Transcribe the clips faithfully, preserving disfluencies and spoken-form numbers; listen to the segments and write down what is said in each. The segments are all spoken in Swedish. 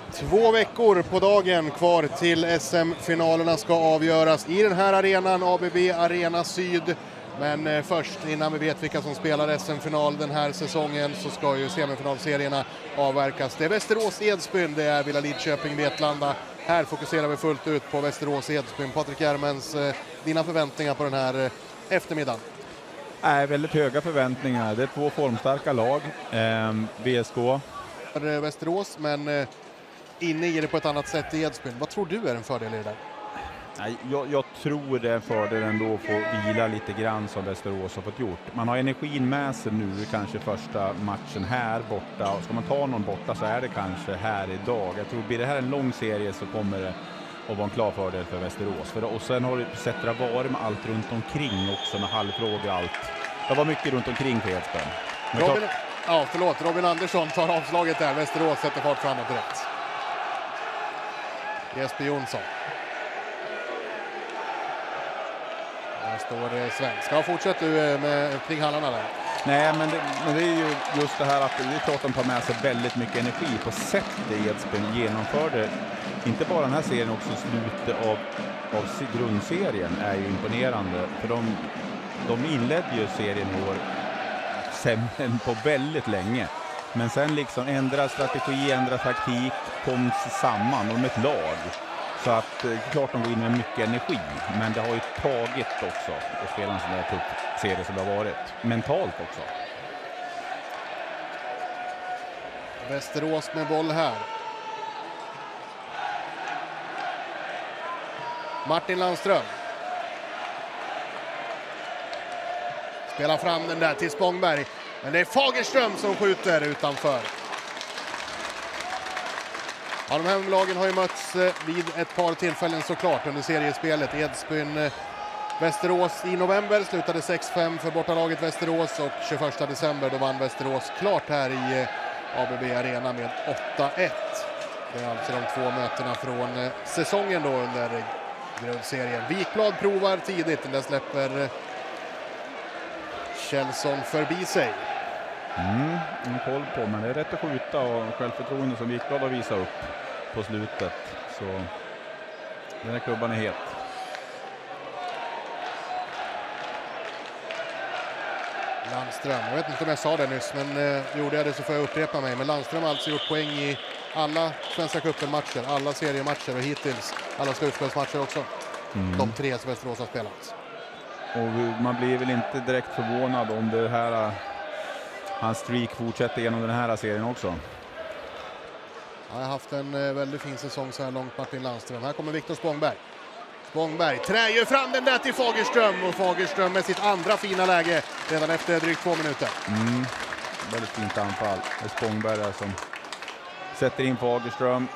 Två veckor på dagen kvar till S M-finalerna ska avgöras i den här arenan, A B B Arena Syd. Men först, innan vi vet vilka som spelar S M-final den här säsongen, så ska ju semifinalserierna avverkas. Det är Västerås-Edsbyn, det är Villa Lidköping-Vetlanda. Här fokuserar vi fullt ut på Västerås-Edsbyn. Patrik Järmens, dina förväntningar på den här eftermiddagen? Nej, väldigt höga förväntningar. Det är två formstarka lag. Eh, V S K. Västerås, men inne i det på ett annat sätt i Edsbyn. Vad tror du är en fördel i det där? Nej, jag, jag tror det är en fördel ändå att få vila lite grann som Västerås har fått gjort. Man har energin med sig nu, kanske första matchen här borta. Och ska man ta någon borta så är det kanske här idag. Jag tror blir det här en lång serie så kommer det att vara en klar fördel för Västerås. För, och sen har du Sättra varit med allt runt omkring också, med halvfrågor och allt. Det var mycket runt omkring för Edsbyn. Robin, ja, förlåt, Robin Andersson tar avslaget där. Västerås sätter fart framåt direkt. Jesper Jonsson. Där står svenska. Ja, fortsätt du med kring hallarna där. Nej, men det, men det är ju just det här att det är klart att de tar med sig väldigt mycket energi på sättet Edsbyn genomförde. Inte bara den här serien, också slutet av, av grundserien är ju imponerande. För de, de inledde ju serien i år sämre än på väldigt länge. Men sen liksom ändra strategi, ändra taktik, kom samman om ett lag. Så att eh, klart de går in med mycket energi. Men det har ju tagit också att spela en sån där tuff serie som det har varit. Mentalt också. Västerås med boll här. Martin Landström. Spelar fram den där till Spångberg. Men det är Fagerström som skjuter utanför. Ja, de här lagen har ju mötts vid ett par tillfällen såklart under seriespelet. Edsbyn Västerås i november slutade sex fem för bortalaget Västerås, och tjugoförsta december då vann Västerås klart här i A B B Arena med åtta ett. Det är alltså de två mötena från säsongen då under grundserien. Wikblad provar tidigt, där släpper Kjellson förbi sig. Mm, en koll på, men det är rätt att skjuta och självförtroende som Wikblad har visat upp på slutet. Så den här klubban är het. Landström, jag vet inte om jag sa det nyss, men eh, gjorde jag det så får jag upprepa mig. Men Landström har alltså gjort poäng i alla Svenska cupen-matcher, alla seriematcher och hittills alla slutspelsmatcher också. Mm. De tre som Västerås har spelat. Och man blir väl inte direkt förvånad om det här hans streak fortsätter genom den här serien också. Han har haft en eh, väldigt fin säsong så här långt, Martin Landström. Här kommer Viktor Spångberg. Spångberg träger fram den där till Fagerström, och Fagerström med sitt andra fina läge redan efter drygt två minuter. Mm. Väldigt fint anfall. Det är Spångberg där som sätter in Fagerström.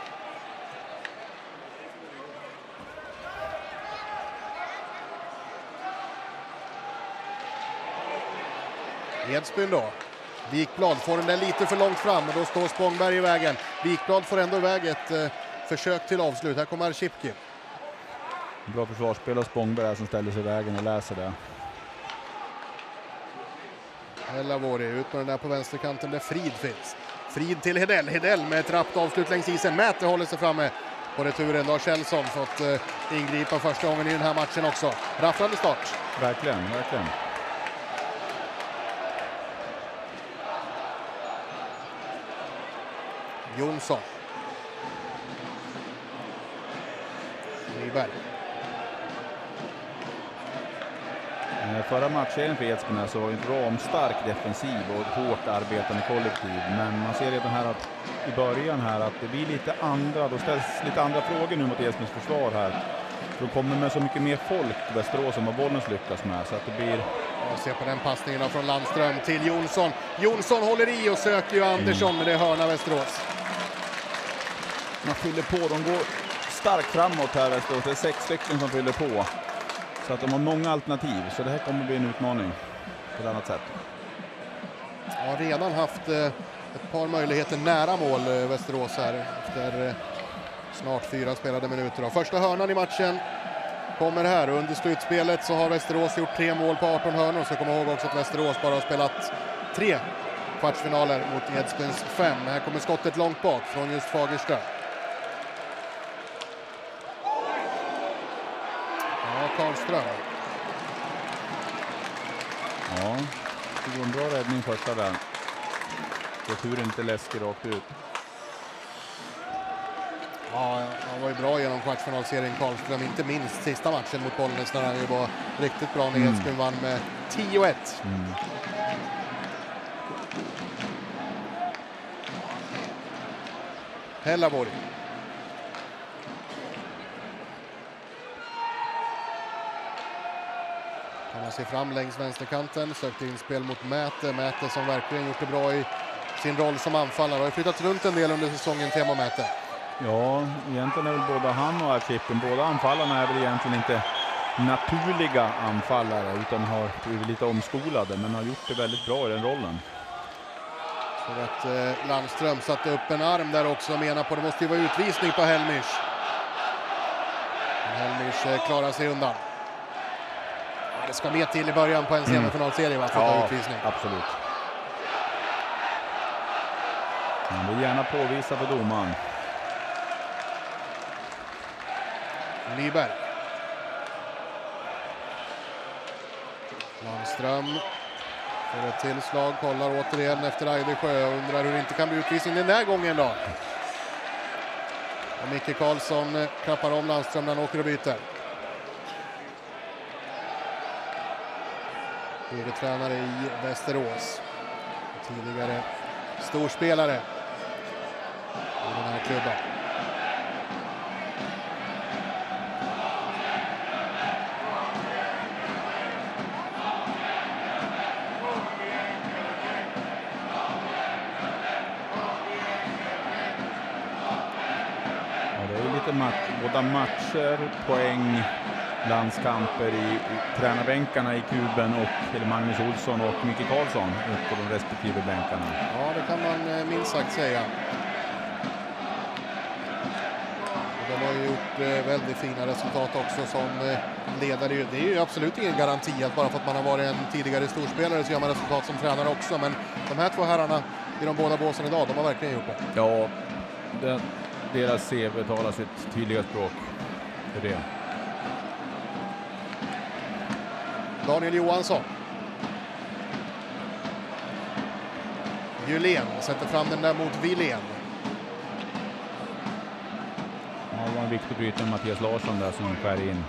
Edsbyn då. Wikblad får den där lite för långt fram, och då står Spångberg i vägen. Wikblad får ändå iväg ett eh, försök till avslut. Här kommer Archipki. Bra försvarsspel av Spångberg som ställer sig i vägen och läser det. Ellavori ut med den där på vänsterkanten där Frid finns. Frid till Hedell. Hedell med ett rappt avslut längs isen. Mäte håller sig framme på returen. Då har Kjellson fått eh, ingripa första gången i den här matchen också. Rafflande start. Verkligen, verkligen. Jonsson. Nyberg. Förra matchen för Edsbyn så var det en ramstark defensiv och ett hårt arbetande kollektiv. Men man ser redan här att i början här att det blir lite andra, då ställs lite andra frågor nu mot Edsbyns försvar här. De kommer med så mycket mer folk till Västerås som vad Bollnäs lyckas med, så att det blir... Jag ser på den passningen från Landström till Jonsson. Jonsson håller i och söker ju Andersson, mm. men det är hörna Västerås. Man fyller på, de går starkt framåt här Västerås. Det är sex stycken som fyller på. Så att de har många alternativ, så det här kommer bli en utmaning på ett annat sätt. Jag har redan haft eh, ett par möjligheter nära mål eh, Västerås här efter eh, snart fyra spelade minuter. Och första hörnan i matchen kommer här. Under slutspelet så har Västerås gjort tre mål på arton hörnor. Så kommer ihåg också att Västerås bara har spelat tre kvartsfinaler mot Edsbyns fem. Här kommer skottet långt bak från just Fagerström. Ja, Karlström. Ja, det går en bra räddning första där. Jag tror inte läskig rakt ut. Ja, han var ju bra genom kvartsfinalserien Karlström, inte minst sista matchen mot Bollnäs när han ju var riktigt bra när Mm. Edsbyn vann med tio ett. Mm. Hällaborg. Kan man se fram längs vänsterkanten, sökte inspel mot Mäte. Mäte som verkligen gjort det bra i sin roll som anfallare. Har ju flyttat runt en del under säsongen, Teemu Mäte. Ja, egentligen är väl både han och Archippen, båda anfallarna är väl egentligen inte naturliga anfallare utan har blivit lite omskolade, men har gjort det väldigt bra i den rollen. Så att eh, Landström satte upp en arm där också och menar på det måste ju vara utvisning på Helmisch. Men Helmisch eh, klarar sig undan. Ja, det ska mer till i början på en semifinalserie va, för att ta utvisning. Absolut. Man vill gärna påvisa för domaren. Nyberg. Landström får ett tillslag, kollar återigen efter Eidesjö och undrar hur det inte kan bli utvisning den här gången då. Och Micke Karlsson klappar om Landström när han åker och byter. Huvudtränare i Västerås. Tidigare storspelare i den här klubben. Match, båda matcher, poäng, landskamper i, i tränarbänkarna i Kuben och eller Magnus Olsson och Micke Karlsson upp på de respektive bänkarna. Ja, det kan man eh, minst sagt säga. Och de har ju gjort eh, väldigt fina resultat också som eh, ledare. Det är ju absolut ingen garanti att bara för att man har varit en tidigare storspelare så gör man resultat som tränare också. Men de här två herrarna i de båda båsen idag, de har verkligen gjort det. Ja, det deras C V talar sitt tydliga språk för det. Daniel Johansson. Julén sätter fram den där mot Wilén. Ja, det var en viktig brytning Mattias Larsson där som skär in.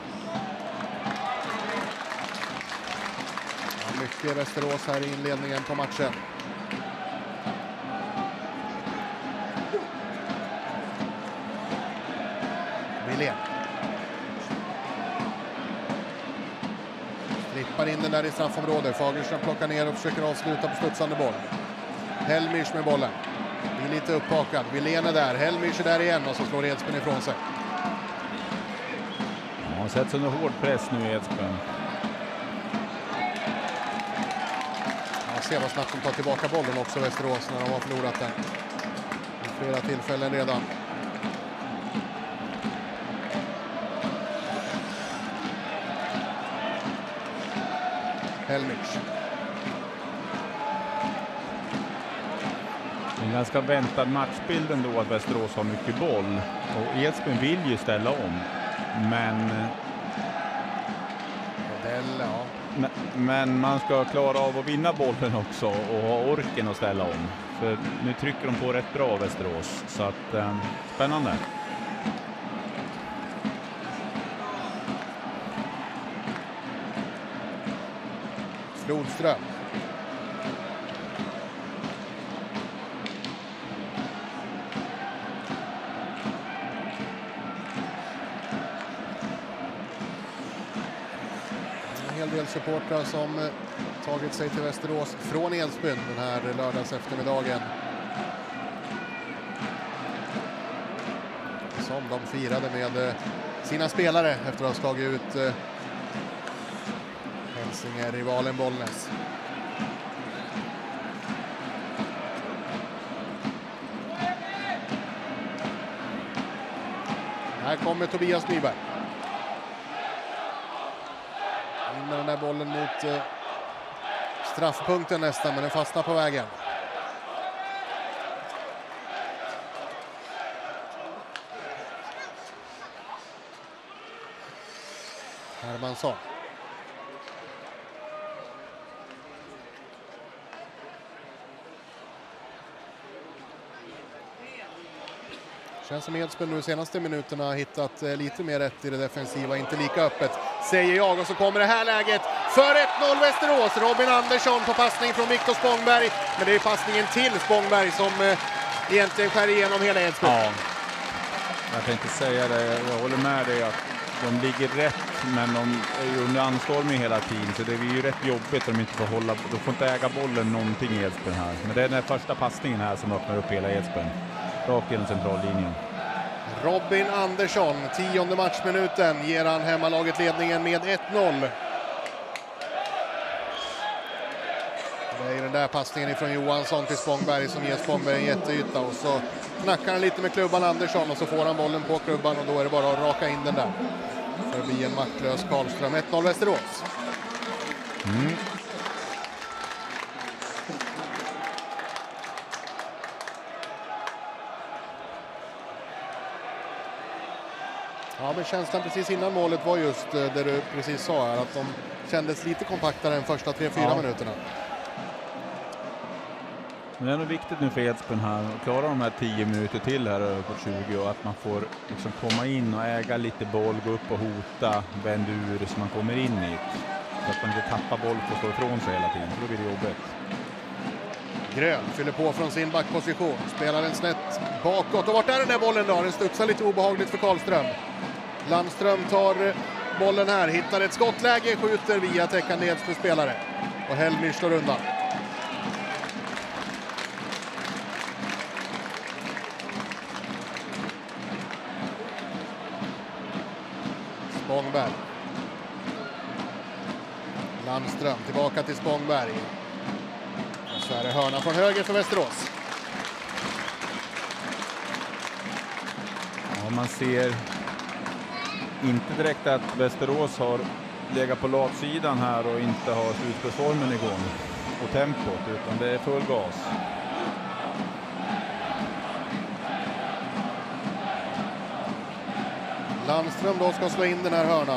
Ja, mycket Västerås här i inledningen på matchen. Wilén. Strippar in den där i straffområdet. Fagerström plockar ner och försöker avsluta på studsande boll. Helmisch med bollen. Blir lite upphakad. Wilén är där. Helmisch är där igen och så slår Edsbyn ifrån sig. Ja, han sätts under hård press nu i Edsbyn. Ja, ser vad snabbt de tar tillbaka bollen också Västerås när de har förlorat den. I flera tillfällen redan. Helmisch. En ganska väntad matchbild ändå att Västerås har mycket boll. Och Edsbyn vill ju ställa om. Men, Modell, ja. men, men man ska klara av att vinna bollen också och ha orken att ställa om. För nu trycker de på rätt bra Västerås. Så att, eh, spännande. Flodström. En hel del supportrar som tagit sig till Västerås från Edsbyn den här lördags eftermiddagen. Som de firade med sina spelare efter att ha slagit ut Hälsinge-rivalen Bollnäs. Här kommer Tobias Nyberg. In med den där bollen mot eh, straffpunkten nästan, men den fastnar på vägen. Hermansson. Känns som Edsbyn nu de senaste minuterna har hittat eh, lite mer rätt i det defensiva, inte lika öppet, säger jag. Och så kommer det här läget för ett noll Västerås. Robin Andersson på passning från Viktor Spångberg. Men det är passningen till Spångberg som eh, egentligen skär igenom hela Edsbyn. Ja, jag tänkte säga det. Jag håller med dig att de ligger rätt, men de är ju under anstormning hela tiden. Så det är ju rätt jobbigt om de inte får hålla, de får inte äga bollen någonting i Edsbyn här. Men det är den här första passningen här som öppnar upp hela Edsbyn. Rakt genom centrallinjen. Robin Andersson, tionde matchminuten, ger han hemmalaget ledningen med ett noll. Det är den där passningen ifrån Johansson till Spångberg som ger Spångberg en jätteyta. Och så knackar han lite med klubban Andersson och så får han bollen på klubban och då är det bara att raka in den där. För det blir en maktlös Karlström. ett noll Västerås. Mm. Ja, men känslan precis innan målet var just det du precis sa här, att de kändes lite kompaktare än första tre fyra ja. minuterna. Men det är nog viktigt nu för Edsbyn här att klara de här tio minuter till här på tjugo och att man får liksom komma in och äga lite boll, gå upp och hota, vända ur så man kommer in i. Så att man inte tappar boll och slår ifrån sig hela tiden, då blir det jobbigt. Grön fyller på från sin backposition, spelar den snett bakåt. Och vart är den där bollen då? Den studsar lite obehagligt för Karlström. Landström tar bollen här, hittar ett skottläge, skjuter via täckande Edsbyn spelare. Och Helmir slår undan. Spångberg. Landström tillbaka till Spångberg. Och så är det hörna från höger för Västerås. Ja, man ser inte direkt att Västerås har legat på latsidan här och inte har slutspelsformen igång och tempot, utan det är full gas. Landström då ska slå in den här hörnan.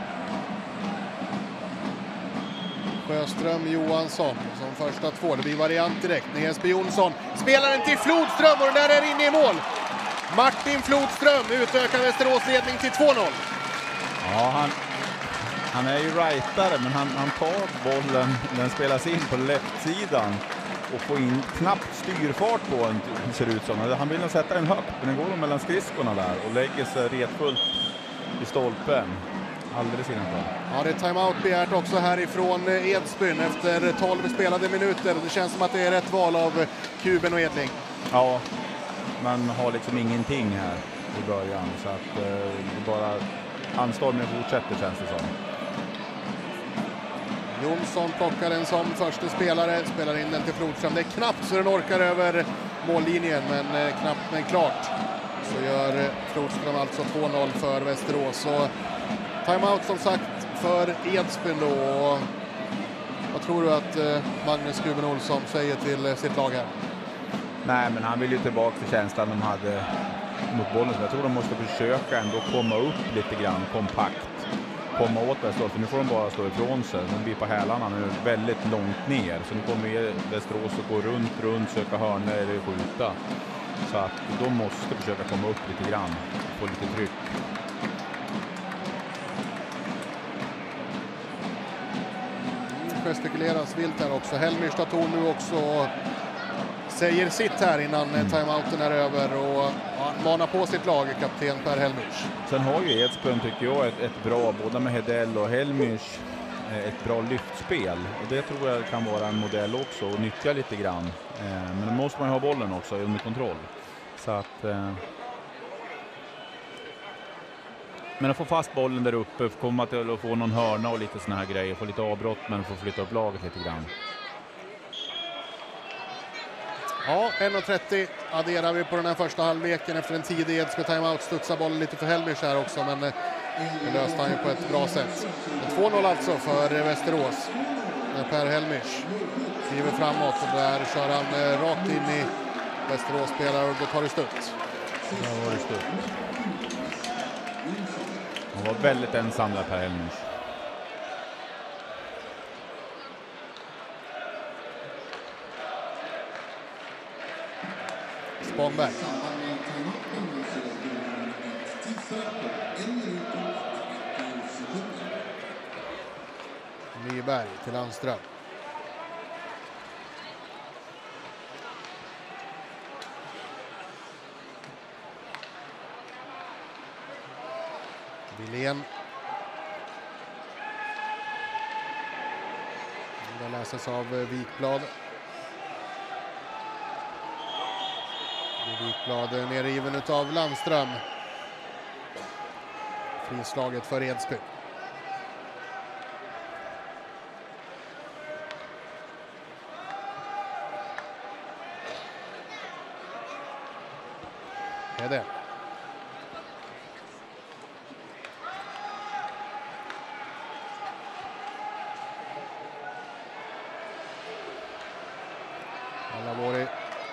Sjöström, Johansson som första två. Det blir variant direkt. Jesper Jonsson spelar den till Flodström och den där är inne i mål. Martin Flodström utökar Västerås ledning till två noll. Ja, han, han är ju rightare, men han, han tar bollen, den spelas in på left-sidan och får in knappt styrfart på den, ser ut som. Han vill nog sätta den högt, men den går mellan skridskorna där och lägger sig retfullt i stolpen. Alldeles innanför. Ja, det är timeout begärt också härifrån Edsbyn efter tolv spelade minuter. Det känns som att det är rätt val av Kuben och Edling. Ja, man har liksom ingenting här i början, så att eh, bara anstormningen fortsätter, känns det som. Jonsson plockar den som första spelare, spelar in den till Flodström. Det är knappt så den orkar över mållinjen, men eh, knappt men klart. Så gör Flodström alltså två noll för Västerås. Och timeout som sagt för Edsbyn då. Och vad tror du att eh, Magnus Kuben Olsson säger till eh, sitt lag här? Nej, men han vill ju tillbaka till känslan de hade mot bollen. Så jag tror de måste försöka ändå komma upp lite grann kompakt. Komma åt Västerås, för nu får de bara stå ifrån sig. De blir på hälarna nu väldigt långt ner. Så nu kommer Västerås att gå runt, runt, söka hörnor eller skjuta. Så att de måste försöka komma upp lite grann och få lite tryck. Gestikuleras vilt här också. Helmir Stator nu också säger sitt här innan mm. timeouten är över och ja, manar på sitt lag, kapten Per Helmirs. Sen har ju Edsbyn, tycker jag, ett, ett bra, både med Hedell och Helmirs, ett bra lyftspel. Och det tror jag kan vara en modell också och nyttja lite grann. Men då måste man ju ha bollen också under kontroll. Så att... Men att få fast bollen där uppe, komma till att få någon hörna och lite såna här grejer, få lite avbrott men få flytta upp laget lite grann. Ja, en trettio adderar vi på den här första halvleken efter en tidig Edsbyn timeout. Studsar bollen lite för Helmirs här också, men det löste han ju på ett bra sätt. två noll alltså för Västerås. När Per Helmirs kliver framåt och där kör han rakt in i Västerås spelare och då tar det stutt. Ja, var det stutt. Han var väldigt ensam där, Per Helmirs. Spångberg. Nyberg till Landström. Wilén. Det läses av Wikblad. Wikblad nerriven av Landström. Frislaget för Edsbyn. Hede. Alavori.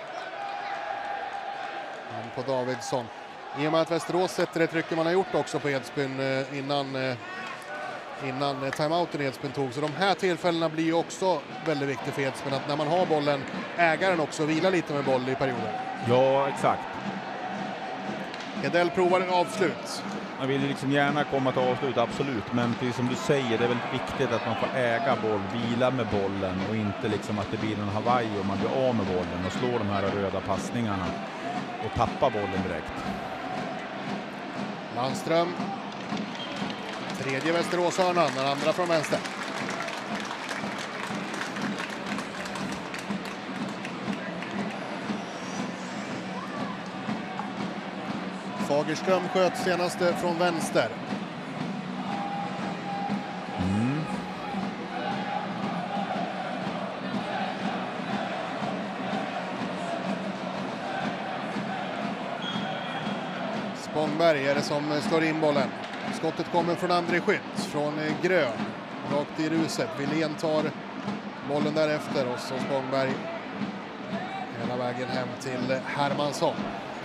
Han på Davidsson. I och med att Västerås sätter det trycket man har gjort också på Edsbyn innan, innan timeouten i Edsbyn tog. Så de här tillfällena blir ju också väldigt viktigt för Edsbyn. Att när man har bollen, ägaren också vilar lite med boll i perioder. Ja, exakt. Hedell provar en avslut. Man vill liksom gärna komma till avslut, absolut. Men precis som du säger, det är väldigt viktigt att man får äga boll, vila med bollen och inte liksom att det blir en Hawaii och man blir av med bollen och slår de här röda passningarna och tappar bollen direkt. Landström. Tredje Västeråshörnan, den andra från vänster. Fagerström sköt senaste från vänster. Mm. Spångberg är det som slår in bollen. Skottet kommer från André Skytt, från Grön. Rakt i ruset. Wilén tar bollen därefter och så Spångberg hela vägen hem till Hermansson.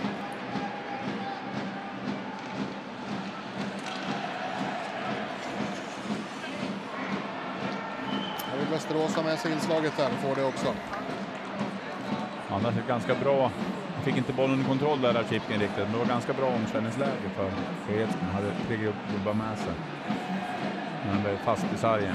Västerås har med sig inslaget där, får det också. Ja, det är ganska bra. Han fick inte bollen i kontroll där av Chipken riktigt, men det var ganska bra omställningsläge för Edsbyn. Han hade tre gubbar med sig. Men han blev fast i sargen.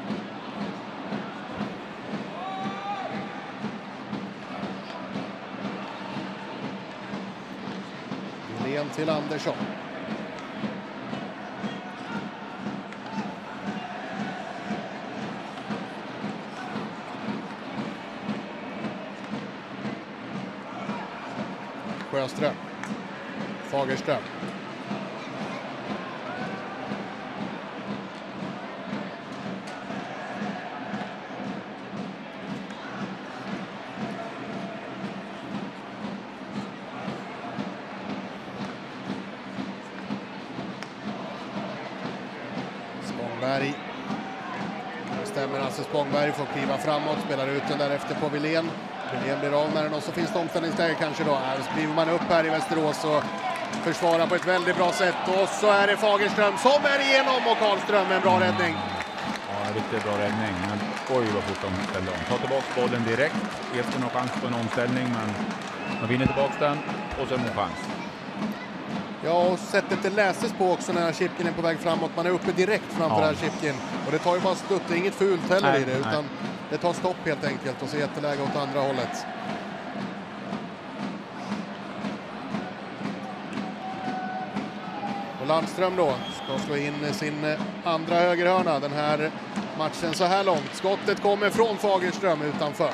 Wilén till Andersson. Sjöström. Fagerström. Spångberg. Det stämmer, alltså Spångberg får kliva framåt, spelar ut den därefter på Wilén. Wilén blir av med den och så finns det omställningsläge kanske då. Här skriver man upp här i Västerås och försvarar på ett väldigt bra sätt. Och så är det Fagerström som är igenom och Karlström med en bra räddning. Ja, riktigt bra räddning. Men oj vad fort de ställde om. Ta tillbaka bollen direkt. Efter någon chans på en omställning, men man vinner tillbaka den och sen en chans. Ja, och sättet det läses på också när Chipkin är på väg framåt. Man är uppe direkt framför ja. här Chipkin. Och det tar ju bara stutt, det är inget fult heller nej, i det. Utan nej. det tar stopp helt enkelt och så jätteläge åt andra hållet. Och Landström då ska slå in sin andra högerhörna den här matchen så här långt. Skottet kommer från Fagerström utanför.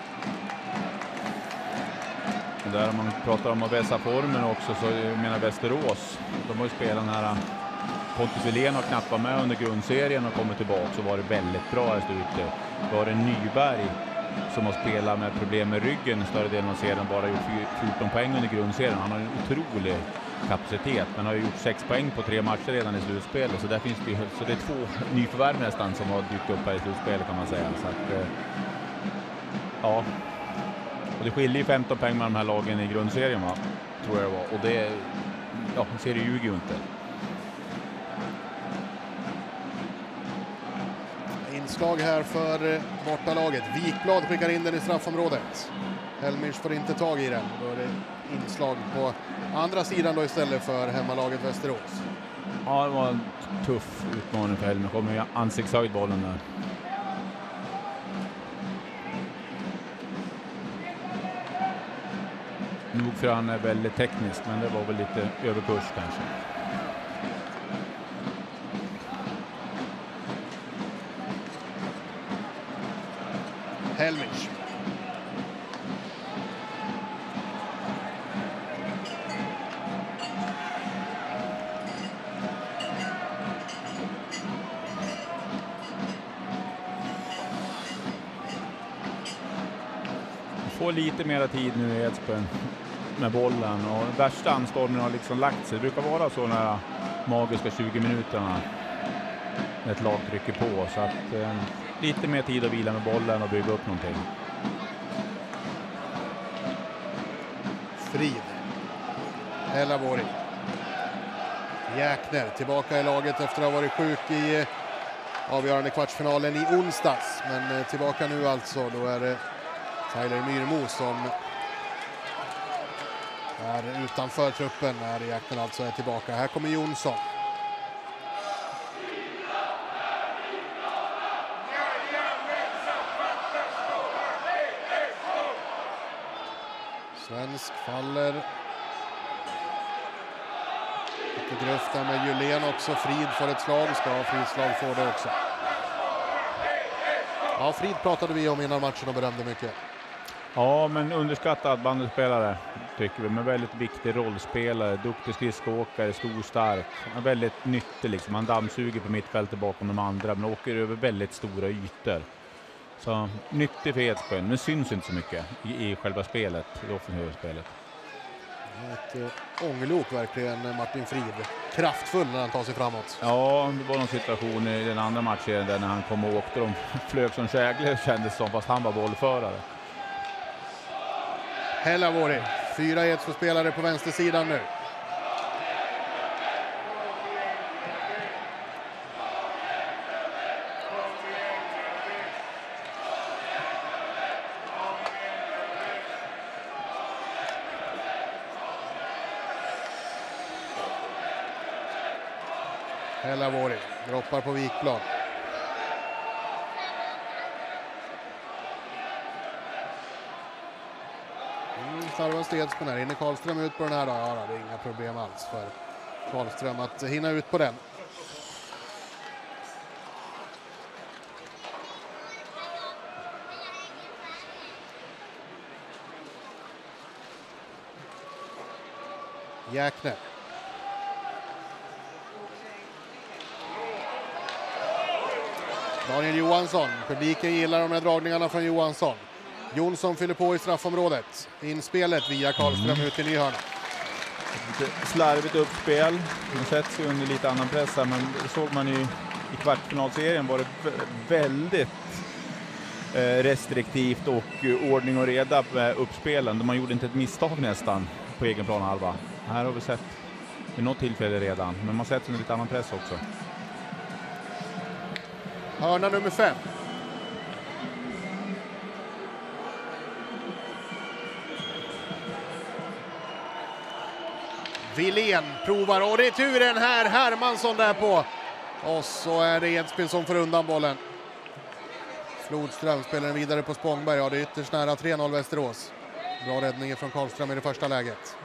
Där man pratar om att vässa formen också, så jag menar Västerås, de har ju spelat den här Pontus Wilén har knappt varit med under grundserien och kommit tillbaka så var det väldigt bra här slutet. Då var det Nyberg som har spelat med problem med ryggen större delen av serien, bara gjort fjorton poäng under grundserien. Han har en otrolig kapacitet, men har ju gjort sex poäng på tre matcher redan i slutspelet, så där finns det, så det är två nyförvärv nästan som har dykt upp här i slutspelet kan man säga. Så att, ja. Och det skiljer ju femton poäng med de här lagen i grundserien, va? Tror jag det var. Och det, ja, serien ljuger ju inte. Inslag här för bortalaget. Wikblad skickar in den i straffområdet. Helmich får inte tag i den. Då är det inslag på andra sidan då istället för hemmalaget Västerås. Ja, det var en tuff utmaning för Helmer. Kommer ju ansiktshöjd bollen där. Nog för han är väldigt teknisk, men det var väl lite överkurs kanske. Helmich. Får lite mera tid nu i Edsbyn med bollen, och värsta anstormningen har liksom lagt sig. Det brukar vara så när magiska tjugo minuterna ett lag trycker på, så att eh, lite mer tid att vila med bollen och bygga upp någonting. Frid. Hellavori. Jäkner tillbaka i laget efter att ha varit sjuk i avgörande kvartsfinalen i onsdags. Men tillbaka nu alltså, då är det Tyler Myrmo som är utanför truppen när Jäkner alltså är tillbaka. Här kommer Jonsson. Svensk faller. Lite gröfta med Julén också. Frid får ett slag. Ska Fridslag få det också. Ja, Frid pratade vi om innan matchen och berömde mycket. Ja, men underskattad bandyspelare tycker vi. Men väldigt viktig rollspelare. Duktig skridskoåkare, stor, stark. Väldigt nyttig liksom. Han dammsuger på mittfältet bakom de andra, men åker över väldigt stora ytor. Så nyttig för Edsbyn, men syns inte så mycket i, i själva spelet, i offensiva spelet. Ett äh, ånglok verkligen, Martin Frid. Kraftfull när han tar sig framåt. Ja, det var någon situation i den andra matchen där när han kom och åkte. De flög som kägler, kändes som, fast han var bollförare. Hellavori, fyra Edsbyn-spelare på vänstersidan nu. Hellavori droppar på Wikblad. Mm, Starvast Edsbyn här. Hinner Karlström ut på den här då? Ja, det är inga problem alls för Karlström att hinna ut på den. Jäkner. Daniel Johansson. Publiken gillar de här dragningarna från Johansson. Jonsson fyller på i straffområdet. Inspelet via Karlström mm. ut i ny hörna. Lite slarvigt uppspel. Man sätts ju under lite annan press här, men det såg man ju i kvartsfinalserien var det väldigt eh, restriktivt och uh, ordning och reda med uppspelen. Man gjorde inte ett misstag nästan på egen plan halva. Här har vi sett vid något tillfälle redan, men man sätts under lite annan press också. Hörna nummer fem. Wilén provar och returen här. Hermansson där på. Och så är det Edsbyn som får undan bollen. Flodström spelar vidare på Spångberg. Ja, det är ytterst nära tre noll Västerås. Bra räddning från Karlström i det första läget.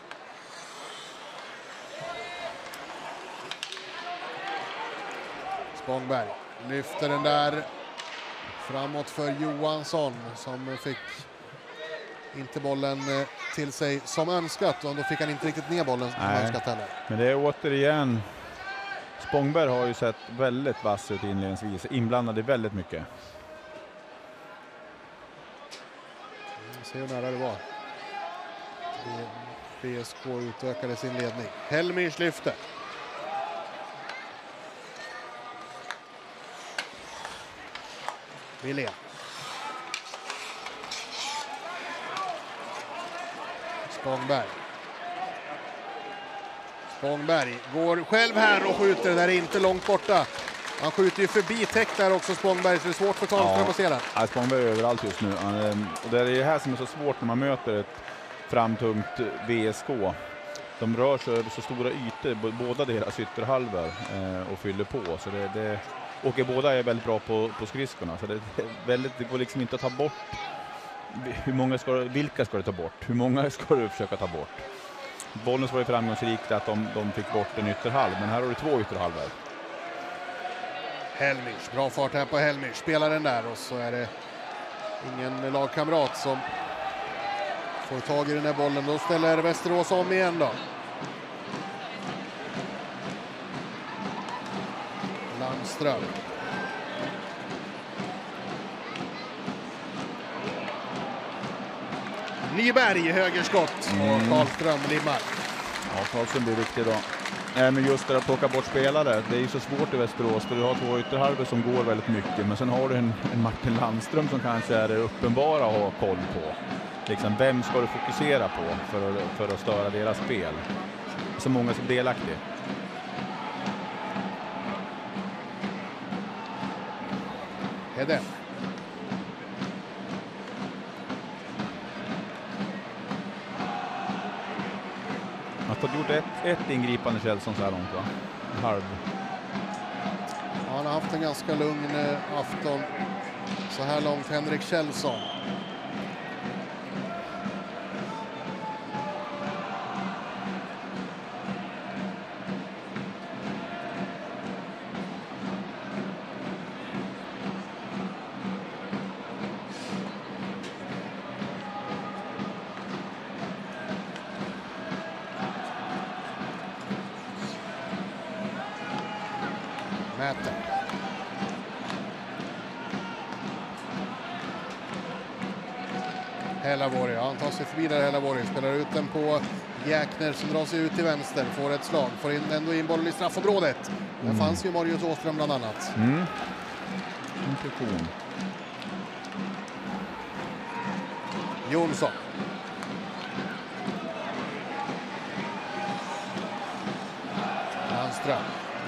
Spångberg lyfter den där framåt för Johansson som fick inte bollen till sig som önskat, och då fick han inte riktigt ner bollen som Nej, önskat heller. Men det är återigen, Spångberg har ju sett väldigt vass ut inledningsvis, inblandad i väldigt mycket. Se hur nära det var. B S K utökade sin ledning. Helmich lyfter. Wilén. Spångberg. Spångberg går själv här och skjuter. Det där är inte långt borta. Han skjuter ju förbi täck där också, Spångberg, så det är svårt för Karlström ja. att se den. Ja, Spångberg är överallt just nu. Och det är det här som är så svårt när man möter ett framtungt V S K. De rör sig över så stora ytor, båda deras ytterhalvor, eh, och fyller på. Så det, det, och båda är väldigt bra på, på skridskorna. Så det, det, väldigt, det går liksom inte att ta bort. Hur många ska, vilka ska du ta bort? Hur många ska du försöka ta bort? Bollnäs var ju framgångsrikt att de, de fick bort en ytterhalv, men här har du två ytterhalvor. Helmich, bra fart här på Helmich. Spelar den där och så är det ingen lagkamrat som får tag i den här bollen. Då ställer Västerås om igen då. Landström. Nyberg högerskott och Mm. Karlström limmar. Ja, Karlström blir riktigt bra. Nej, men just det att plocka bort spelare, det är ju så svårt i Västerås för du har två ytterhalvor som går väldigt mycket, men sen har du en, en Martin Landström som kanske är det uppenbara att ha koll på. Liksom, vem ska du fokusera på för att, för att störa deras spel? Så många som delaktiga. Hedén. Att ha gjort ett, ett ingripande Kjellson så här långt, va? Halv. Ja, han har haft en ganska lugn eh, afton så här långt, Henrik Kjellson. Mäter. Hellavori, ja, han tar sig förbi där Hellavori, spelar ut den på Jäkner som drar sig ut till vänster, får ett slag, får in, ändå in bollen i straffområdet. Där Mm. fanns ju Marius Åström bland annat. Mm. Intuition. Jonsson. Landström.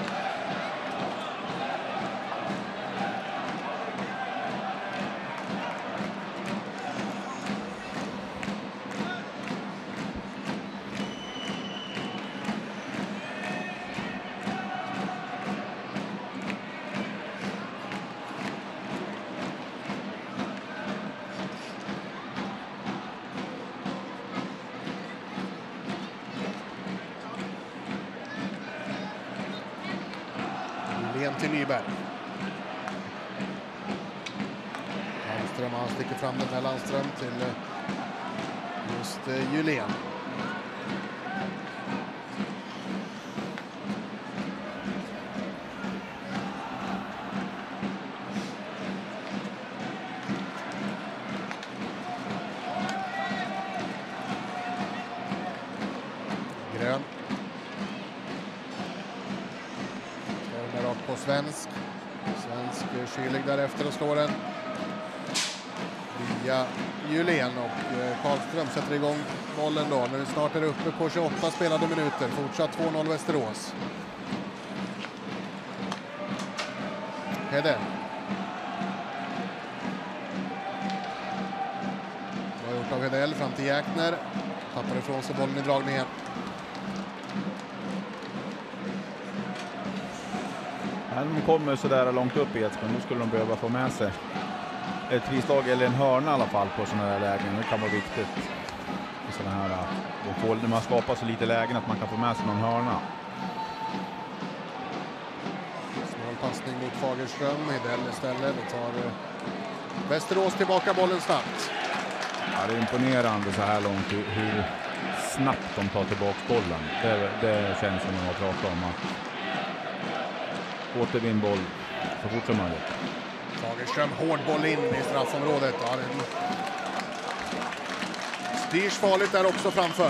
Till Nyberg. Landström, han sticker fram den här Landström till just eh, Julén. Grön. Rakt på svensk. Svensk kylig därefter och slår den via Julén och eh, Karlström sätter igång bollen då. Nu snart är det uppe på tjugoåtta spelade minuter. Fortsatt två noll Västerås. Hedén. Bra gjort av Hedell fram till Jäkner. Tappar ifrån sig bollen i dragningen. När de kommer så där långt upp i Edsbyn, då skulle de behöva få med sig ett frislag eller en hörna i alla fall på sådana här lägen. Det kan vara viktigt. Sådana här, de får, när man skapar så lite lägen att man kan få med sig någon hörna. Snål passning mot Fagerström. Hedell istället. Det tar eh, Västerås tillbaka bollen snabbt. Ja, det är imponerande så här långt hur, hur snabbt de tar tillbaka bollen. Det, det känns som man har pratat om att återvinn boll så fort som möjligt. Fagerström, hård boll in i straffområdet. Ja, den styrs farligt där också framför.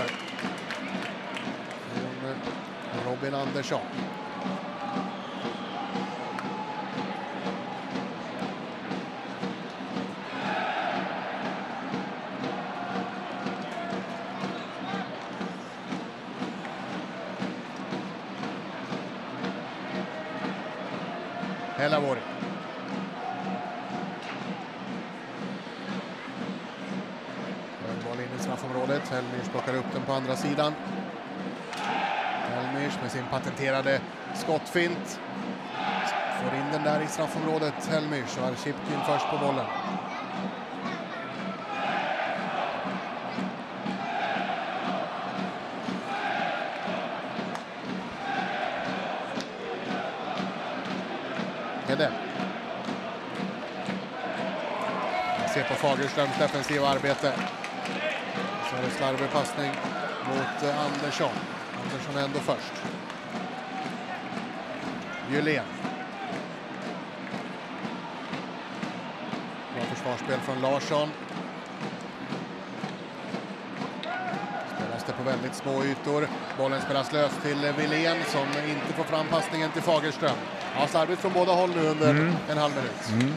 Robin Andersson. Hellavori. Boll in i straffområdet. Mats Helmich plockar upp den på andra sidan. Helmich med sin patenterade skottfint. Får in den där i straffområdet Helmich och Arshipkin först på bollen. Hedell. Jag ser på Fagerströms defensiva arbete. Så är det slarvig passning mot eh, Andersson. Andersson är ändå först. Julén. Bra försvarsspel från Larsson. Spelas det på väldigt små ytor. Bollen spelas löst till Wilén som inte får fram passningen till Fagerström. Ja, slarvigt från båda håll nu under mm. en halv minut. Mm.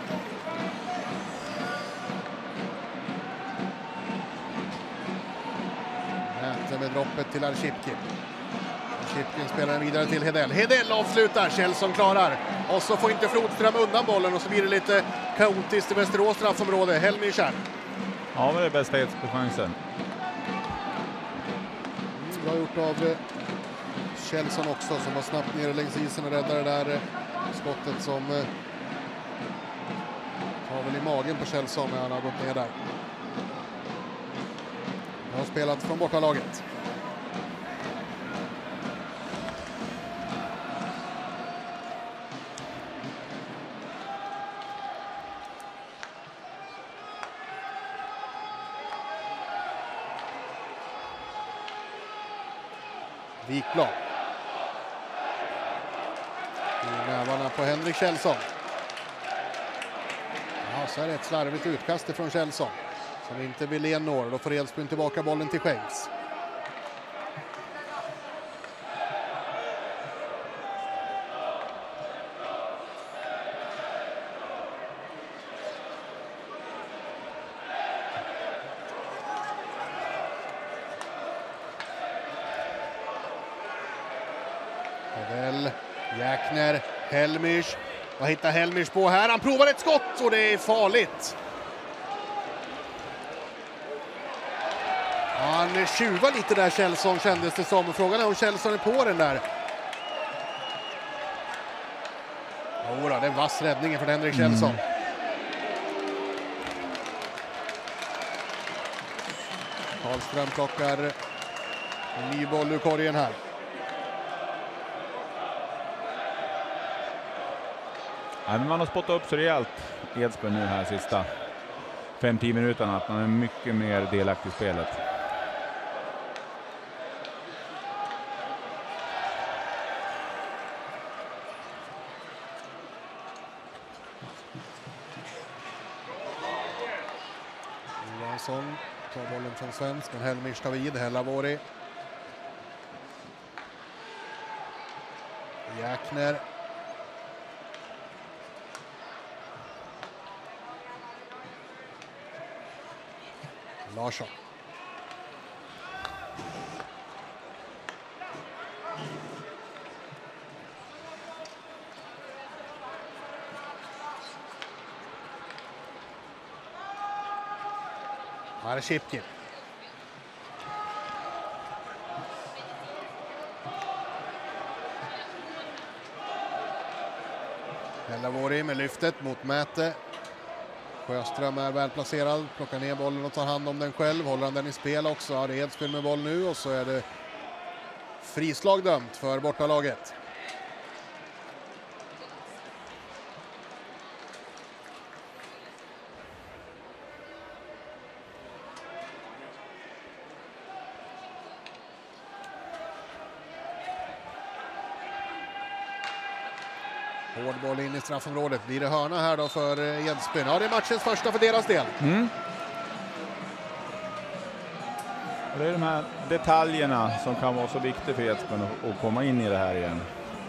Mäter med droppet till Arshipkin. Arshipkin spelar vidare till Hedell. Hedell avslutar, Kjellson klarar. Och så får inte Flodström undan bollen och så blir det lite kaotiskt i Västerås straffområde. Helmich här. Ja, men det är bästa chansen. Mm, bra gjort av Kjellson också som var snabbt ner längs isen och räddade det där skottet som tar väl i magen på Kjellson när han har gått ner där. Han har spelat från bortalaget. Wikblad. I nävarna på Henrik Kjellson. Ja, så är det ett slarvigt utkast från Kjellson. Som inte Wilén når. Då får Edsbyn tillbaka bollen till Skänks. Hedell, Jäkner, Helmich. Vad hittar Helmich på här? Han provar ett skott och det är farligt. Ja, han tjuvar lite där Kjellson kändes det som. Frågan är om Kjellson är på den där. Jodå, det är en vass räddning för Henrik Kjellson. Mm. Karlström plockar en ny boll ur korgen här. Ja, men man har spottat upp så rejält Edsbyn nu här sista fem till tio minuterna att man är mycket mer delaktig i spelet. Johansson tar bollen från Svensk, men Helmich tar vid, Hellavori. Jäkner. Larsson. Här är Arshipkin. Hellavori med lyftet mot Mäte. Sjöström är välplacerad, plockar ner bollen och tar hand om den själv. Håller han den i spel också. Har Edsbyn med boll nu och så är det frislag dömt för bortalaget. Hård boll in i straffområdet. Blir det hörna här då för Edsbyn? Ja, det är matchens första för deras del. Mm. Det är de här detaljerna som kan vara så viktiga för Edsbyn att komma in i det här igen.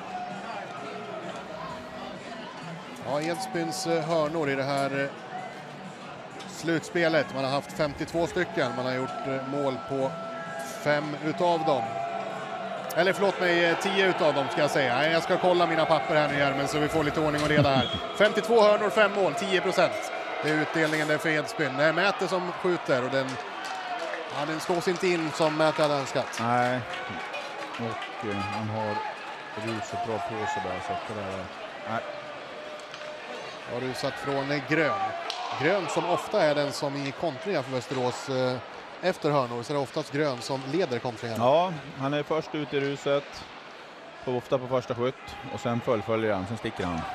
Ja, Edsbyns hörnor i det här slutspelet. Man har haft femtiotvå stycken. Man har gjort mål på fem utav dem. Eller förlåt mig, tio utav dem ska jag säga. Jag ska kolla mina papper här nu här, men så vi får lite ordning och reda här. femtiotvå hörnor, fem mål, tio procent. Det är utdelningen där för Edsbyn. Det är Mäte som skjuter och den Ja, den slås inte in som Mäte hade önskat. Nej, och eh, han har rusat bra på sig där. Så att det där, nej. Har rusat från Grön. Grön som ofta är den som i kontringar för Västerås eh, efter hörnor, så är det oftast Grön som leder kontringar. Ja, han är först ut i ruset, på, ofta på första skjutt, och sen fullföljer han, sen sticker han.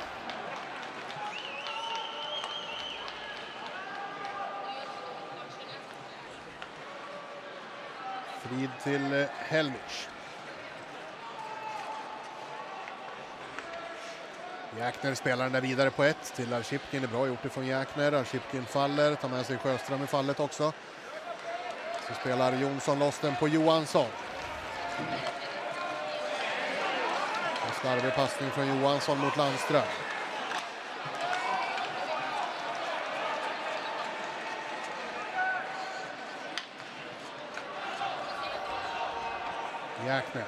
Frid till Helmich. Jäkner spelar den där vidare på ett till Arshipkin. Det är bra gjort det från Jäkner. Arshipkin faller, tar med sig Sjöström i fallet också. Så spelar Jonsson loss den på Johansson. En slarvig passning från Johansson mot Landström. Jäkner.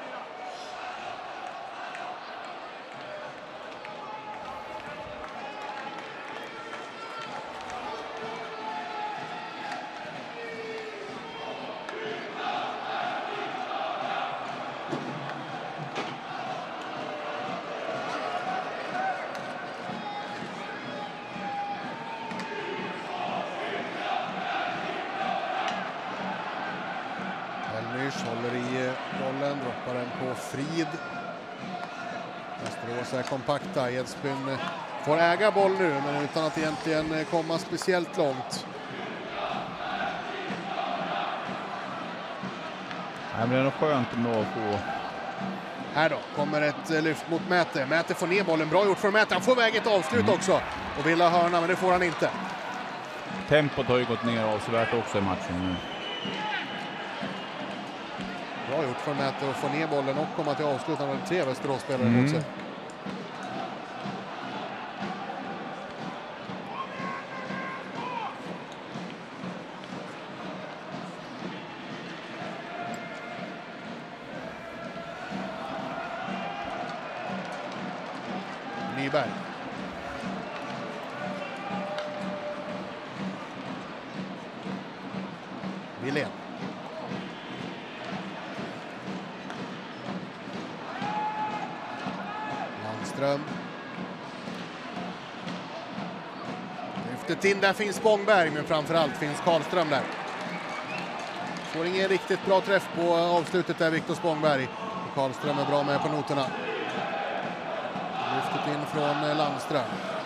Håller i bollen, droppar den på Frid. Västerås är kompakta. Edsbyn får äga boll nu, men utan att egentligen komma speciellt långt. Ja, men det är nog skönt att få. Här då kommer ett lyft mot Mäte. Mäte får ner bollen, bra gjort för Mäte. Han får väg ett avslut mm. också. Och vill ha hörna, men det får han inte. Tempot har ju gått ner avsevärt också i matchen nu. Bra gjort för Mäte att få ner bollen och komma till avslut. Han har tre Västerås-spelare mm. mot sig. Nyberg. Wilén. Landström. Lyftet in, där finns Spångberg, men framförallt finns Karlström där. Får ingen riktigt bra träff på avslutet där, Viktor Spångberg. Och Karlström är bra med på noterna. Lyftet in från Landström.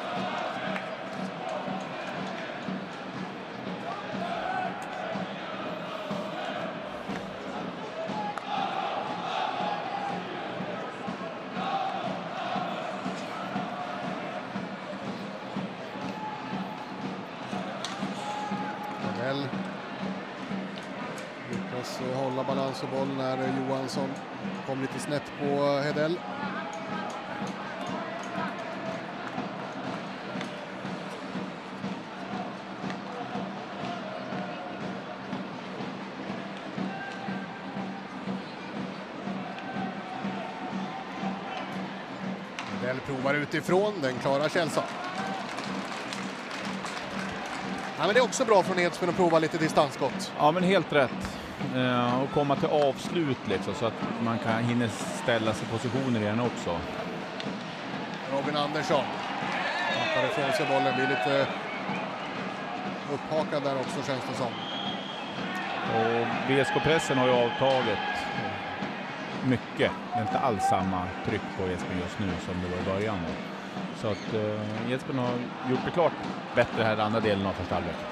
Hedell lyckas hålla balans och boll när Johansson kom lite snett på Hedell. Hedell provar utifrån, den klarar Kjellson. Ja, men det är också bra från Edsbyn att prova lite distansskott. Ja, men helt rätt. Eh, och komma till avslut liksom, så att man kan hinna ställa sig positioner igen också. Robin Andersson tappar ifrån sig bollen, blir lite upphakad där också, känns det som. Och V S K-pressen har ju avtagit mycket. Det är inte alls samma tryck på Edsbyn just nu som det var i början då. Så att eh, Edsbyn har gjort det klart bättre här i andra delen av första halvlek.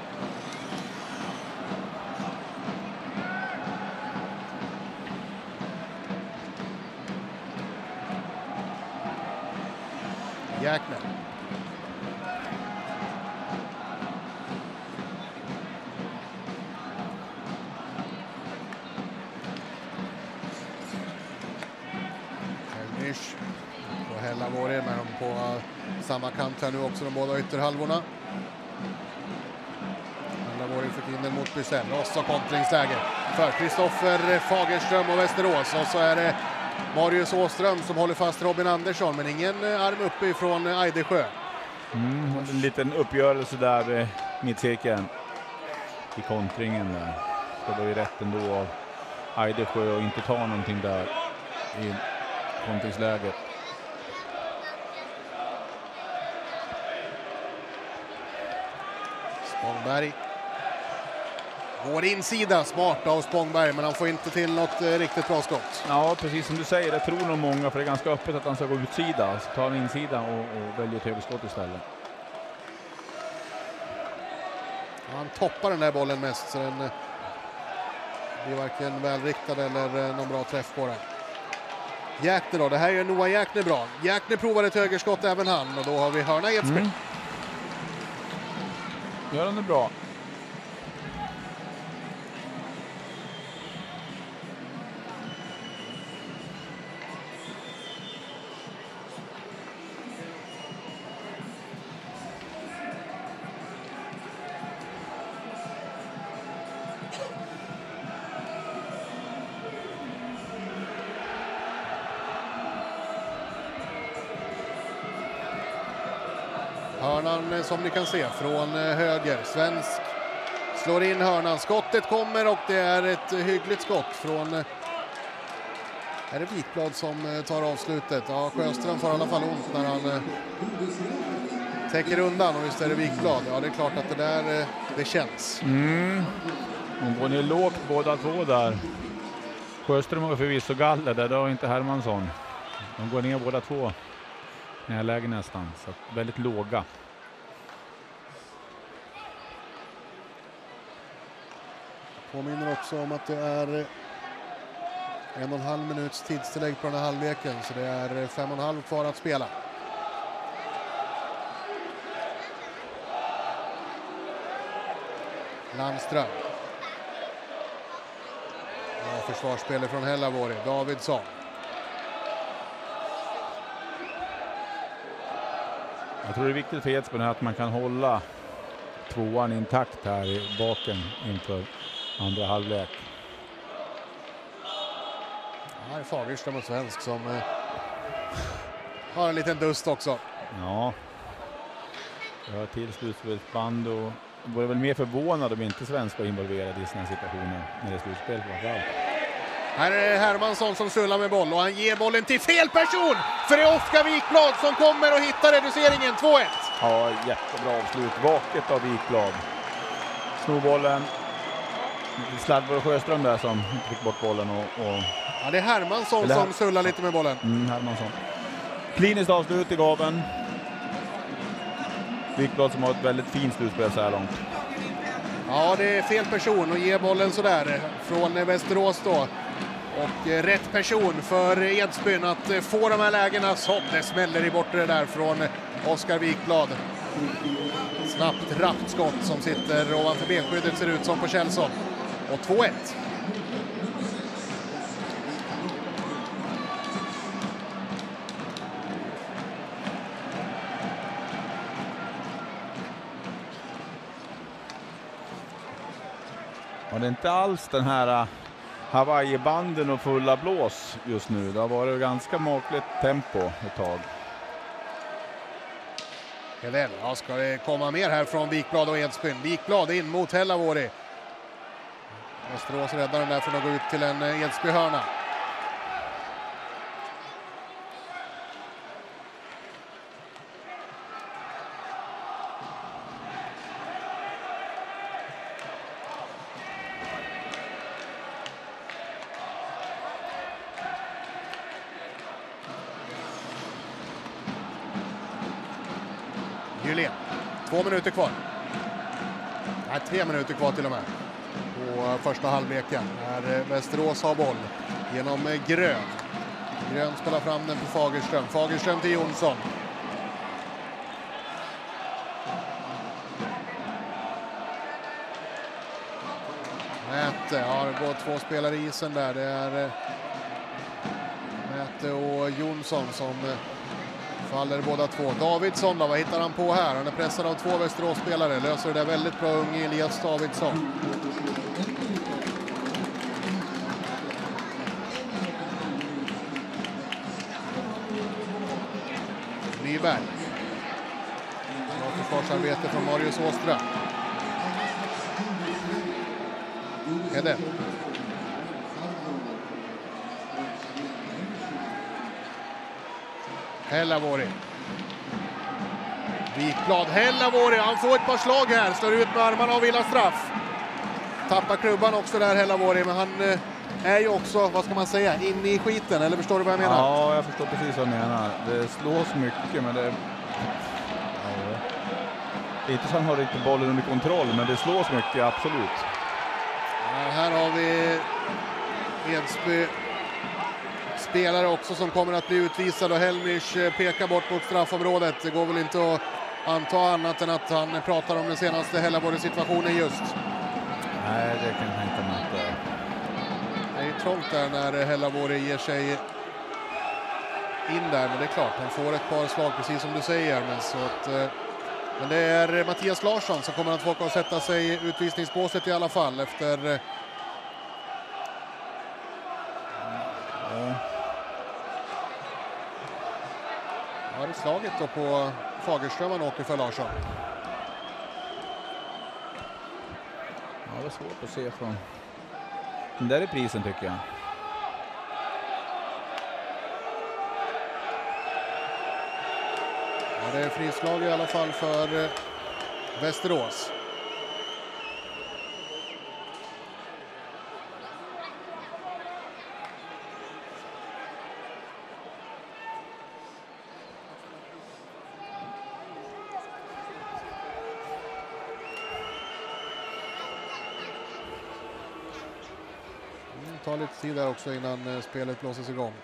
Jäkner. Helmich. Och Hellavori med dem på samma kant här nu också, de båda ytterhalvorna. Hellavori fick in den mot Bysell. Och så kontringsläge för Kristoffer Fagerström och Västerås. Och så är det Marius Åström som håller fast Robin Andersson, men ingen arm uppe ifrån Eidesjö. Mm, en liten uppgörelse där vid mittcirkeln i kontringen där. Det var ju rätt ändå av Eidesjö och inte ta någonting där i kontringsläget. Spångberg går insida, smart av Spångberg, men han får inte till något eh, riktigt bra skott. Ja, precis som du säger, det tror nog många, för det är ganska öppet att han ska gå utsida. Så tar han insida och, och väljer ett högerskott istället. Ja, han toppar den där bollen mest, så den eh, blir varken välriktad eller eh, någon bra träff på den. Jäkne då, det här är Noah Jäkne bra. Jäkne provar ett högerskott även han, och då har vi hörna i ett spel. Mm. Gör han det bra. Hörnan som ni kan se från höger, svensk slår in hörnan, skottet kommer och det är ett hyggligt skott från, är det Wikblad som tar avslutet? Ja, Sjöström får i alla fall ont när han täcker undan, och visst är det Wikblad. Ja, det är klart att det där, det känns. Mm. De går ner lågt båda två där. Sjöström har förvisso galler där, det har inte Hermansson. De går ner båda två. När läge nästan, så väldigt låga. Påminner också om att det är en och en halv minuts tidstillägg på den här halvleken, så det är fem och en halv kvar att spela. Landström. Ja, försvarsspelet från Hellavori, Davidsson. Jag tror det är viktigt för Edsbyn att man kan hålla tvåan intakt här i baken inför andra halvlek. Ja, det är Fagerström och svensk som eh, har en liten dust också. Ja. Jag har till slutspelsband och var väl mer förvånad om inte svenska involverade i såna situationer när det är slutspel framförallt. Här är Hermansson som sullar med boll och han ger bollen till fel person, för det är Oskar Wikblad som kommer och hittar reduceringen två ett. Ja, jättebra avslut. Vaket av Wikblad. Snor bollen. Sladdborg och Sjöström där som fick bort bollen. Och, och... Ja, det är Hermansson Eller... som sullar lite med bollen. Mm, Hermansson. Kliniskt avslut i gaven. Wikblad som har ett väldigt fint slutspel så här långt. Ja, det är fel person att ge bollen sådär från Västerås då. Och eh, rätt person för Edsbyn att eh, få de här lägena som det smäller i bortre där från Oskar Wikblad. Snabbt rappt skott som sitter ovanför benskyddet, ser ut som på Kjellson. Och två ett. Och det är inte alls den här Hawaii-banden och fulla blås just nu. Det har varit ganska makligt tempo ett tag. Hedell, ja, ska det komma mer här från Wikblad och Edsbyn. Wikblad in mot Hellavori. Västerås räddar den där för att gå ut till en Edsby-hörna. Julien, två minuter kvar. Nej, tre minuter kvar till och med. På första halvleken när Västerås har boll genom Grön. Grön spelar fram den på Fagerström. Fagerström till Jonsson. Mäte, ja, det går två spelare i isen där. Det är Mäte och Jonsson som faller båda två. Davidsson då, vad hittar han på här? Han är pressad av två Västerås-spelare. Löser det där väldigt bra, unge Elias Davidsson. Nyberg. Bra försvarsarbete från Marius Åström. Hedde. Hellavori. Wikblad, Hellavori, han får ett par slag här, slår ut med armarna och vill ha straff. Tappar klubban också där Hellavori, men han eh, är ju också, vad ska man säga, inne i skiten, eller förstår du vad jag menar? Ja, jag förstår precis vad jag menar. Det slås mycket, men det... Ja. Det är inte så att han har inte bollen under kontroll, men det slås mycket, absolut. Ja, här har vi Edsby spelare också som kommer att bli utvisad och Helmich pekar bort mot straffområdet. Det går väl inte att anta annat än att han pratar om den senaste Hellavori-situationen just. Nej, det kan jag inte mäta. Det är ju trångt där när Hellavori ger sig in där, men det är klart, han får ett par slag precis som du säger. Men, så att, men det är Mattias Larsson som kommer att få åka och sätta sig i utvisningsbåset i alla fall efter... Ja. Ja, det är slaget då på Fagerström han åker för Larsson. Ja, det är svårt att se från den där reprisen tycker jag. Ja, det är frislag i alla fall för Västerås. Ta lite tid där också innan spelet blåses igång.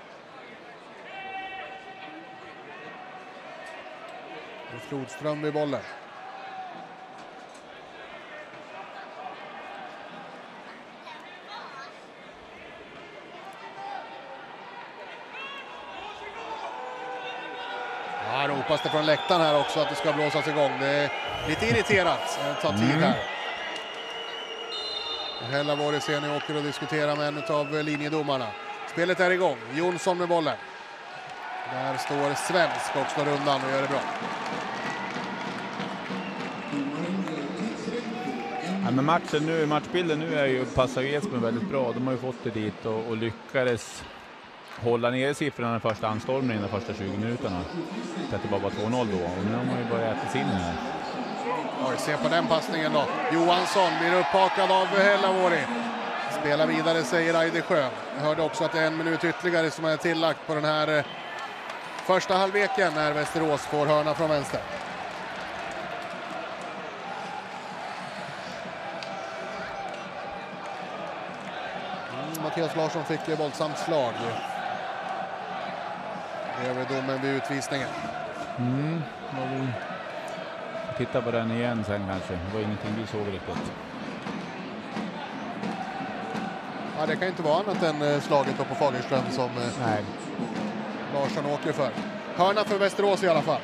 Flodström vid bollen. Ja, ropas det från läktaren här också att det ska blåsas igång. Det är lite irriterat. Det tar tid här. Hellavori ser ni åker och diskuterar med en av linjedomarna. Spelet är igång. Jonsson med bollen. Där står Svensk och slår undan och gör det bra. Ja, men matchen nu, matchbilden nu är ju passar Edsbyn väldigt bra. De har ju fått det dit och, och lyckades hålla ner siffrorna den första anstormningen de första tjugo minuterna. Så att det bara var två noll då. Och nu har man ju börjat äta sig in här. Ja, se på den passningen då. Johansson blir upphakad av Hellavori. Spelar vidare, säger Eidesjö. Jag hörde också att det är en minut ytterligare som är tillagt på den här eh, första halvleken när Västerås får hörna från vänster. Mm, Mattias Larsson fick ett våldsamt slag. Över domen vid utvisningen. Mm, vi titta på den igen sen kanske. Det var ingenting vi såg riktigt. Ja, det kan inte vara annat än slaget på Fagerström som Nej. Larsson åker för. Hörna för Västerås i alla fall.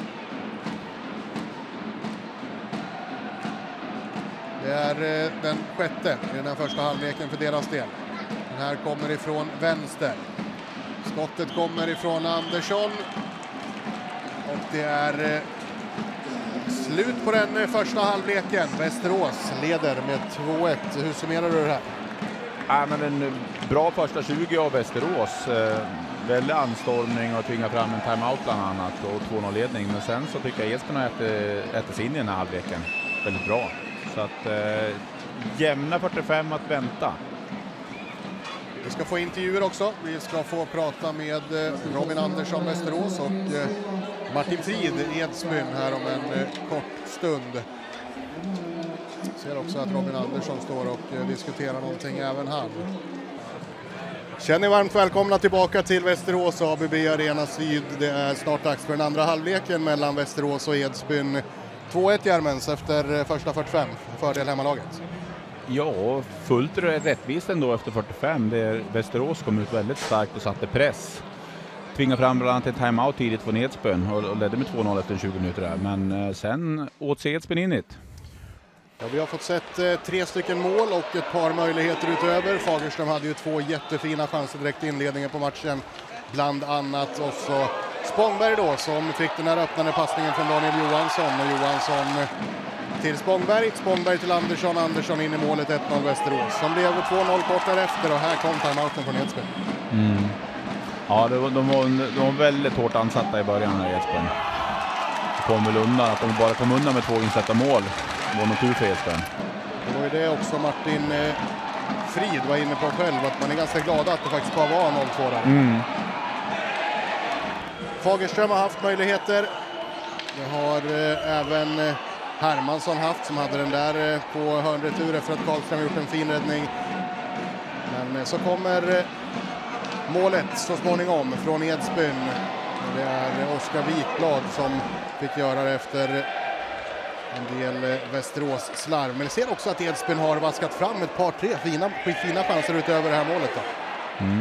Det är den sjätte i den här första halvleken för deras del. Den här kommer ifrån vänster. Skottet kommer ifrån Andersson. Och det är slut på den första halvleken. Västerås leder med två ett. Hur summerar du det här? Ja, men en bra första tjugo av Västerås. Eh, väldigt anstormning och tvinga fram en timeout bland annat och två noll-ledning. Men sen så tycker jag Edsbyn har ätit, ätit sig in i den här halvleken väldigt bra. Så att eh, jämna fyrtiofem att vänta. Vi ska få intervjuer också. Vi ska få prata med Robin Andersson Västerås och Martin Frid Edsbyn här om en kort stund. Jag ser också att Robin Andersson står och diskuterar någonting även han. Känner varmt välkomna tillbaka till Västerås A B B Arena Syd. Det är snart dags för den andra halvleken mellan Västerås och Edsbyn. två ett Järmens efter första fyrtiofem. Fördel hemmalaget. Ja, fullt rättvist ändå efter fyrtiofem. Där Västerås kom ut väldigt starkt och satte press. Tvinga fram bland annat en timeout tidigt från Edsbyn och ledde med två noll efter tjugo minuter där. Men sen åt sig Edsbyn in it. Ja, vi har fått sett eh, tre stycken mål och ett par möjligheter utöver. Fagerström hade ju två jättefina chanser direkt i inledningen på matchen. Bland annat också Spångberg då som fick den här öppnande passningen från Daniel Johansson. Och Johansson till Spångberg, Spångberg till Andersson, Andersson in i målet ett noll Västerås. Som blev två noll kort därefter och här kom timeouten från Edsbyn. Mm. Ja, det var, de, var, de var väldigt hårt ansatta i början här i Edsbyn. Kom väl undan, att de bara kom undan med två insatta mål. Det var något tur för Edsbyn. Det var ju det också Martin eh, Frid var inne på själv, att man är ganska glada att det faktiskt bara var noll två där. Mm. Fagerström har haft möjligheter. Det har eh, även eh, Hermansson haft, som hade den där eh, på hörnretur efter att Karlström gjort en fin räddning. Men eh, så kommer eh, målet så småningom från Edsbyn. Det är eh, Oskar Wikblad som fick göra det efter en del eh, Västerås slarv. Men det ser också att Edsbyn har vaskat fram ett par tre fina, fina chanser utöver det här målet då. Mm.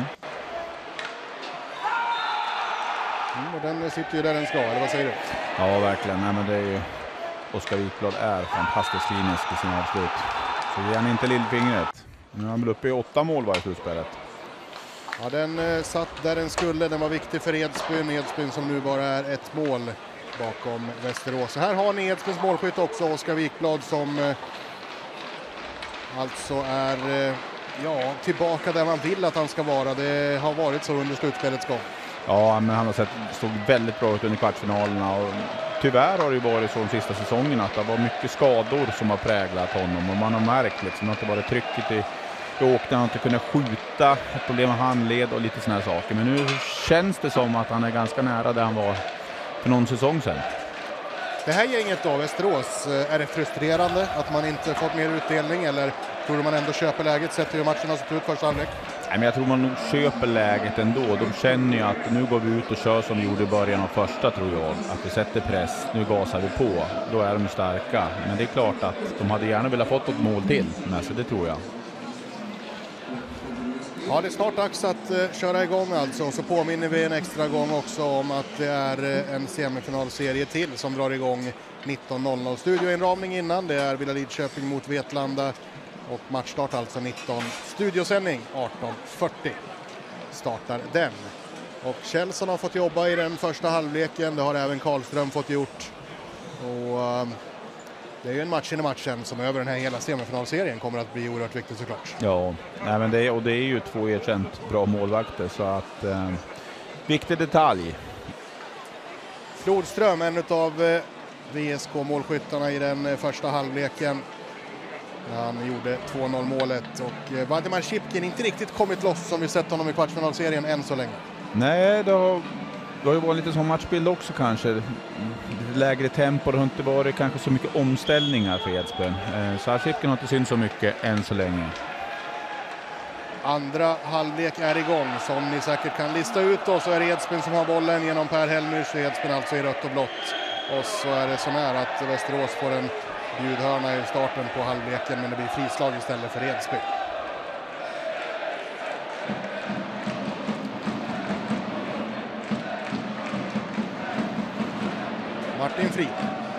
Mm, och den sitter ju där den ska, eller vad säger du? Ja, verkligen. Nej, men det är ju... Oskar Wikblad är fantastiskt klinisk i sin avslut. Så ger han inte lillfingret. Nu är han väl uppe i åtta mål var i slutspelet. Ja, den eh, satt där den skulle. Den var viktig för Edsbyn. Edsbyn som nu bara är ett mål bakom Västerås. Så här har ni Edsbyns målskytt också, Oskar Wikblad, som eh, alltså är eh, ja, tillbaka där man vill att han ska vara. Det har varit så under slutspelets gång. Ja, men han har sett, stod väldigt bra ut under kvartsfinalerna och tyvärr har det ju varit så de sista säsongerna att det var mycket skador som har präglat honom och man har märkt liksom att det var trycket i, i åkten, att inte kunna skjuta, ett problem med handled och lite såna här saker. Men nu känns det som att han är ganska nära där han var för någon säsong sedan. Det här gänget då, Västerås, är det frustrerande att man inte fått mer utdelning, eller tror du man ändå köper läget, sett hur matchen har sett ut första halvlek? Nej, men jag tror man nog köper läget ändå. De känner ju att nu går vi ut och kör som vi gjorde i början av första, tror jag. Att vi sätter press, nu gasar vi på. Då är de starka. Men det är klart att de hade gärna velat fått ett mål till med sig, det tror jag. Ja, det är snart dags att uh, köra igång alltså. Och så påminner vi en extra gång också om att det är uh, en semifinalserie till som drar igång nitton noll noll. Studioinramning innan, det är Villa Lidköping mot Vetlanda. Och matchstart alltså nitton. Studiosändning arton fyrtio startar den. Och Kjellson har fått jobba i den första halvleken. Det har även Karlström fått gjort. Och um, det är ju en match in i matchen som över den här hela semifinalserien kommer att bli oerhört viktigt såklart. Ja, nej, men det är, och det är ju två erkänt bra målvakter, så att eh, viktig detalj. Flodström, en av eh, V S K-målskyttarna i den eh, första halvleken. Han gjorde två noll målet och eh, Vladimir Shipkin inte riktigt kommit loss som vi sett honom i kvartsfinalserien än så länge. Nej, det har, det har ju varit lite som matchbild också kanske. Lägre tempo, det har inte varit kanske så mycket omställningar för Edsbyn. Eh, så här Shipkin har inte syns så mycket än så länge. Andra halvlek är igång, som ni säkert kan lista ut då, så är det Edsbyn som har bollen genom Per Hellmyrs. Edsbyn alltså i rött och blått. Och så är det så nära att Västerås får en bjudhörna i starten på halvleken, men det blir frislag istället för Edsbyn. Martin Frid.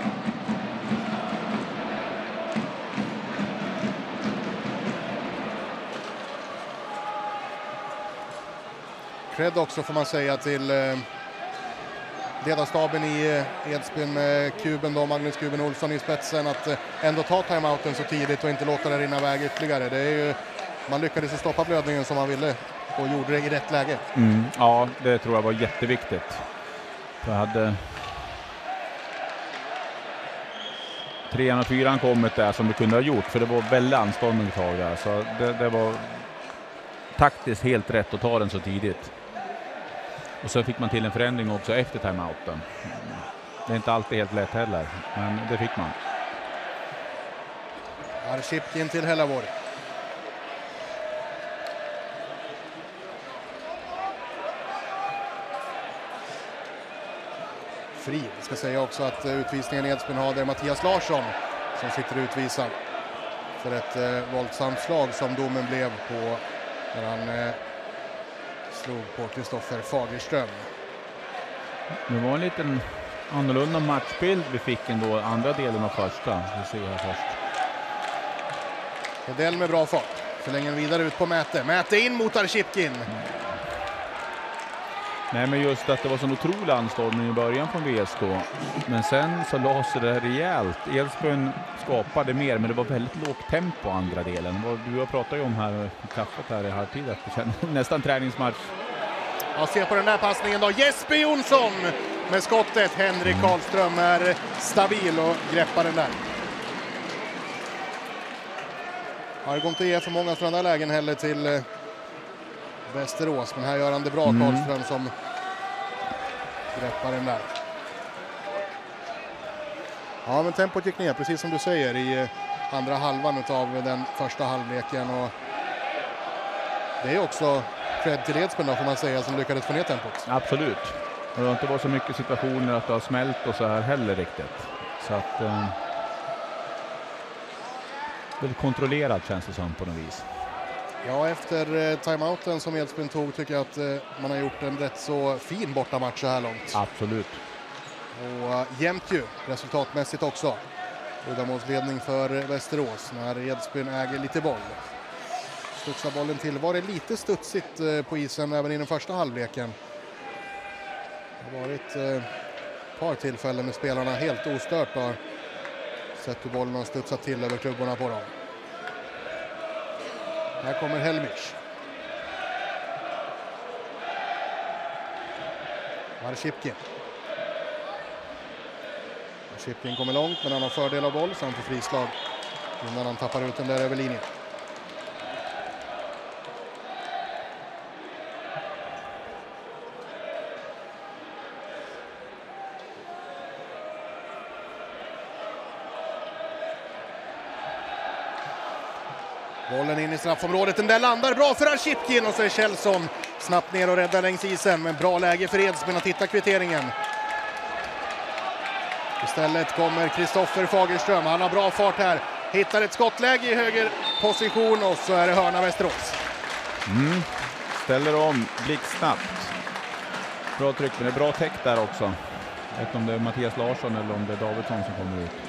Cred också får man säga till eh, ledarstaben i eh, Edsbyn med Kuben då, Magnus Kuben Olsson i spetsen, att eh, ändå ta timeouten så tidigt och inte låta det rinna iväg ytterligare. Det är ju, man lyckades stoppa blödningen som man ville och gjorde det i rätt läge. Mm, ja, det tror jag var jätteviktigt. Jag hade trean och fyran kommit där som det kunde ha gjort, för det var väldigt anstormigt tag där, så det, det var taktiskt helt rätt att ta den så tidigt. Och så fick man till en förändring också efter timeouten. Det är inte alltid helt lätt heller, men det fick man. Här Shipkin till Hällaborg. Fri. Jag ska säga också att utvisningen i Edsbyn har där Mattias Larsson som sitter utvisad för ett eh, våldsamt slag som domen blev på när han eh, slog på Kristoffer Fagerström. Det var en liten annorlunda matchbild vi fick ändå andra delen av första. Vi ser här först. Hedell med bra fart. Förlänger vidare ut på Mäte. Mäte in mot Arshipkin. Nej, men just att det var sån otrolig anstormning i början från V S K. Men sen så lades det rejält. Edsbyn skapade mer, men det var väldigt lågt tempo andra delen. Vad du har pratat ju om här i kaffet här i halvtid efter nästan träningsmatch. Ja, se på den där passningen då. Jesper Jonsson med skottet. Henrik Karlström är stabil och greppar den där. Ja, det går inte att ge för många sådana där lägen heller till eh, Västerås. Men här gör han det bra, mm. Karlström, som greppar den där. Ja, men tempot gick ner, precis som du säger, i eh, andra halvan av den första halvleken. Och det är också cred till Edsbyn då, får man säga, som lyckades få ner tempot. Absolut. Och det har inte varit så mycket situationer att det har smält och så här heller riktigt. Så att... Eh... väldigt kontrollerat känns det som på något vis. Ja, efter eh, timeouten som Edsbyn tog tycker jag att eh, man har gjort en rätt så fin bortamatch så här långt. Absolut. Och uh, jämnt ju resultatmässigt också. Uddamålsledning för Västerås när Edsbyn äger lite boll. Studsar bollen till. Var det lite studsigt eh, på isen även i den första halvleken. Det har varit ett eh, par tillfällen med spelarna helt ostört har sett hur bollen har studsat till över klubborna på dem. Här kommer Helmich. Marshipkin. Marshipkin kommer långt, men han har fördel av boll så han får frislag innan han tappar ut den där över linjen. Bollen in i straffområdet, den där landar bra för Arshipkin och så är Kjellson snabbt ner och räddar längs isen. Men bra läge för Edsbyn att hitta kvitteringen. Istället kommer Kristoffer Fagerström, han har bra fart här. Hittar ett skottläge i höger position och så är det hörna Västerås. Mm. Ställer om blixtsnabbt. Bra tryck, men det är bra täck där också. Jag vet inte om det är Mattias Larsson eller om det är Davidsson som kommer ut.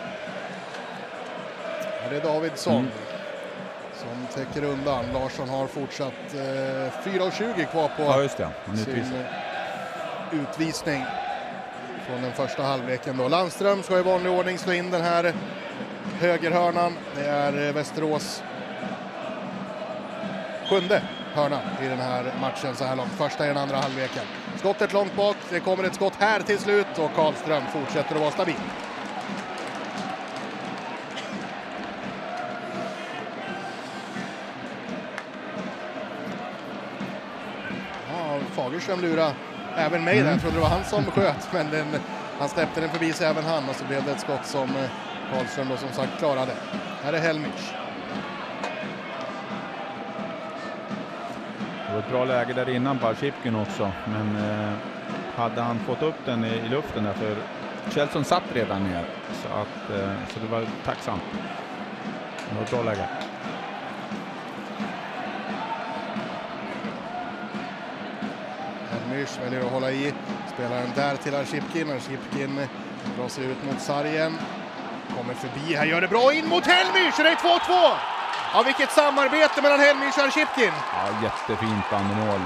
Ja, det är Davidsson. Mm. Som täcker undan. Larsson har fortsatt eh, fyra tjugo kvar på ja, just det. sin utvisning från den första halvleken. Då. Landström ska i vanlig ordning slå in den här högerhörnan. Det är Västerås sjunde hörna i den här matchen så här långt. Första i den andra halvleken. Skottet långt bak. Det kommer ett skott här till slut och Karlström fortsätter att vara stabil. Fagerström lura även mig där. Jag trodde det var han som sköt, men den, han släppte den förbi sig även han och så blev det ett skott som Karlström då som sagt klarade. Här är Helmich. Det var ett bra läge där innan på Arshipkin också, men eh, hade han fått upp den i, i luften där, för Kjellson satt redan ner så, att, eh, så det var tacksamt. Det var ett bra läge. Helmich väljer att hålla i. Spelar den där till Arshipkin. Arshipkin drar sig ut mot sargen. Kommer förbi. Här gör det bra in mot Helmich. Det är två två. Ja, vilket samarbete mellan Helmich och Arshipkin. Ja, jättefint bandemål.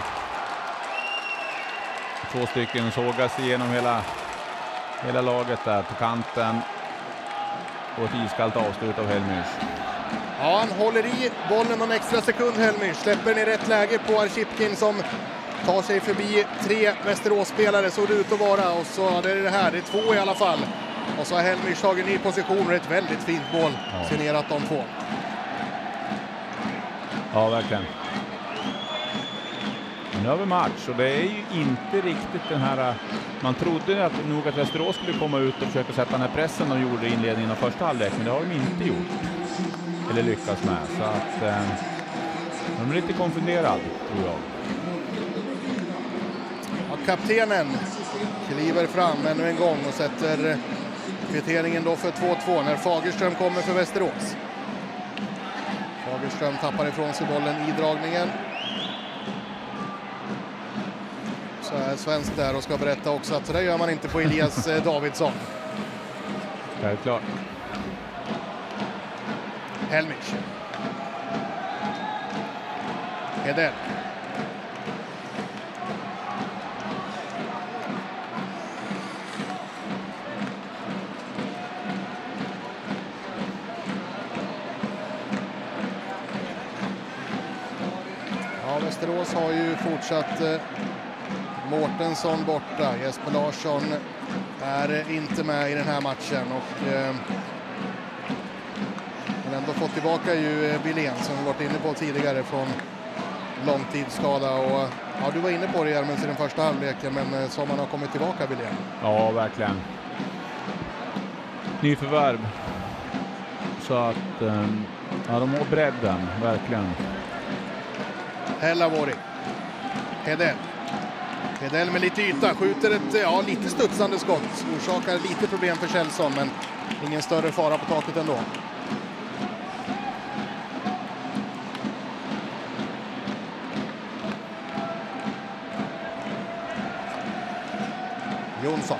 Två stycken sågas igenom hela, hela laget där på kanten. Och ett iskallt avslut av Helmich. Ja, han håller i bollen någon extra sekund Helmich. Släpper den i rätt läge på Arshipkin som tar sig förbi tre Västerås-spelare, så det ut att vara. Och så är det det här, det är två i alla fall. Och så har Helmich tagit ny position och ett väldigt fint mål. Ja. Signerat de två. Ja, verkligen. Nu har vi match och det är ju inte riktigt den här... Man trodde att, nog att Västerås skulle komma ut och försöka sätta den här pressen de gjorde i inledningen av första halvlek, men det har de inte gjort. Eller lyckats med. Så att eh, de är lite konfunderade, tror jag. Ja, kaptenen kliver fram ännu en gång och sätter kvitteringen då för två två när Fagerström kommer för Västerås. Fagerström tappar ifrån sig bollen i dragningen. Så är svensk där och ska berätta också att det gör man inte på Elias Davidsson. Självklart. Helmich. Hedell. Västerås har ju fortsatt eh, Mårtensson borta. Jesper Larsson är inte med i den här matchen och eh, men ändå fått tillbaka ju Wilén som vi varit inne på tidigare från långtidsskada. Och ja, du var inne på det Hjelmens i den första halvleken, men som han har kommit tillbaka Wilén. Ja, verkligen. Nyförvärv. Så att ja, de har bredden, verkligen. Hellavori. Hedell. Hedell med lite yta, skjuter ett ja, lite studsande skott. Orsakar lite problem för Kjellson, men ingen större fara på taket ändå. Jonsson.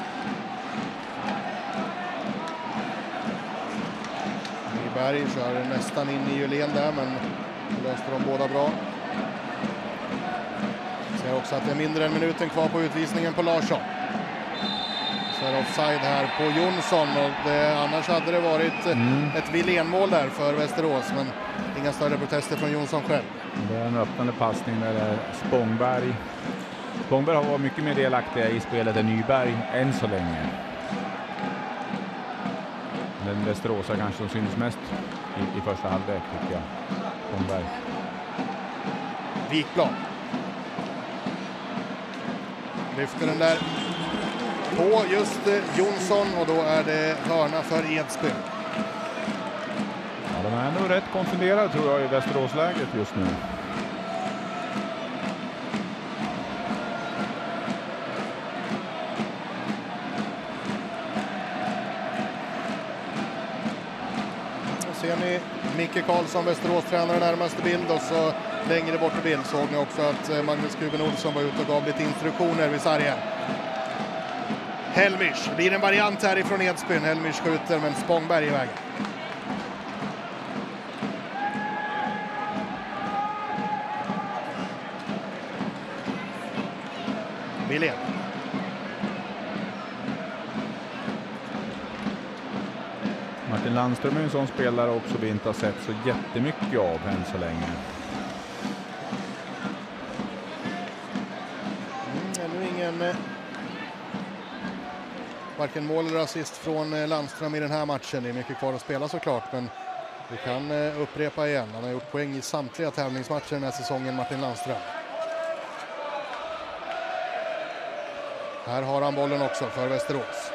Nyberg kör nästan in i Julén där, men löste de båda bra. Ser också att det är mindre än minuten kvar på utvisningen på Larsson. Så är offside här på Jonsson, och det, annars hade det varit mm. ett Wilén-mål där för Västerås, men inga större protester från Jonsson själv. Det är en öppnande passning där det är Spångberg. Spångberg har varit mycket mer delaktiga i spelet än Nyberg än så länge. Men Västerås är kanske som syns mest i, i första halvlek, tycker jag. Spångberg. Wikblad. Lyfter den där på just Jonsson, och då är det hörna för Edsbyn. Ja, de är nog rätt konfunderade tror jag i Västeråsläget just nu. Ser ni Micke Karlsson, Västerås tränare, närmaste bild, och så längre bort i bild såg ni också att Magnus Kuben Olsson var ute och gav lite instruktioner vid sargen. Helmisch, blir en variant här ifrån Edsbyn. Helmisch skjuter, men Spångberg i vägen. Wilén. Martin Landström är en sån spelare också vi inte har sett så jättemycket av än så länge. Mm, ännu ingen eh, varken mål eller assist från eh, Landström i den här matchen. Det är mycket kvar att spela såklart, men vi kan eh, upprepa igen. Han har gjort poäng i samtliga tävlingsmatcher den här säsongen, Martin Landström. Här har han bollen också för Västerås.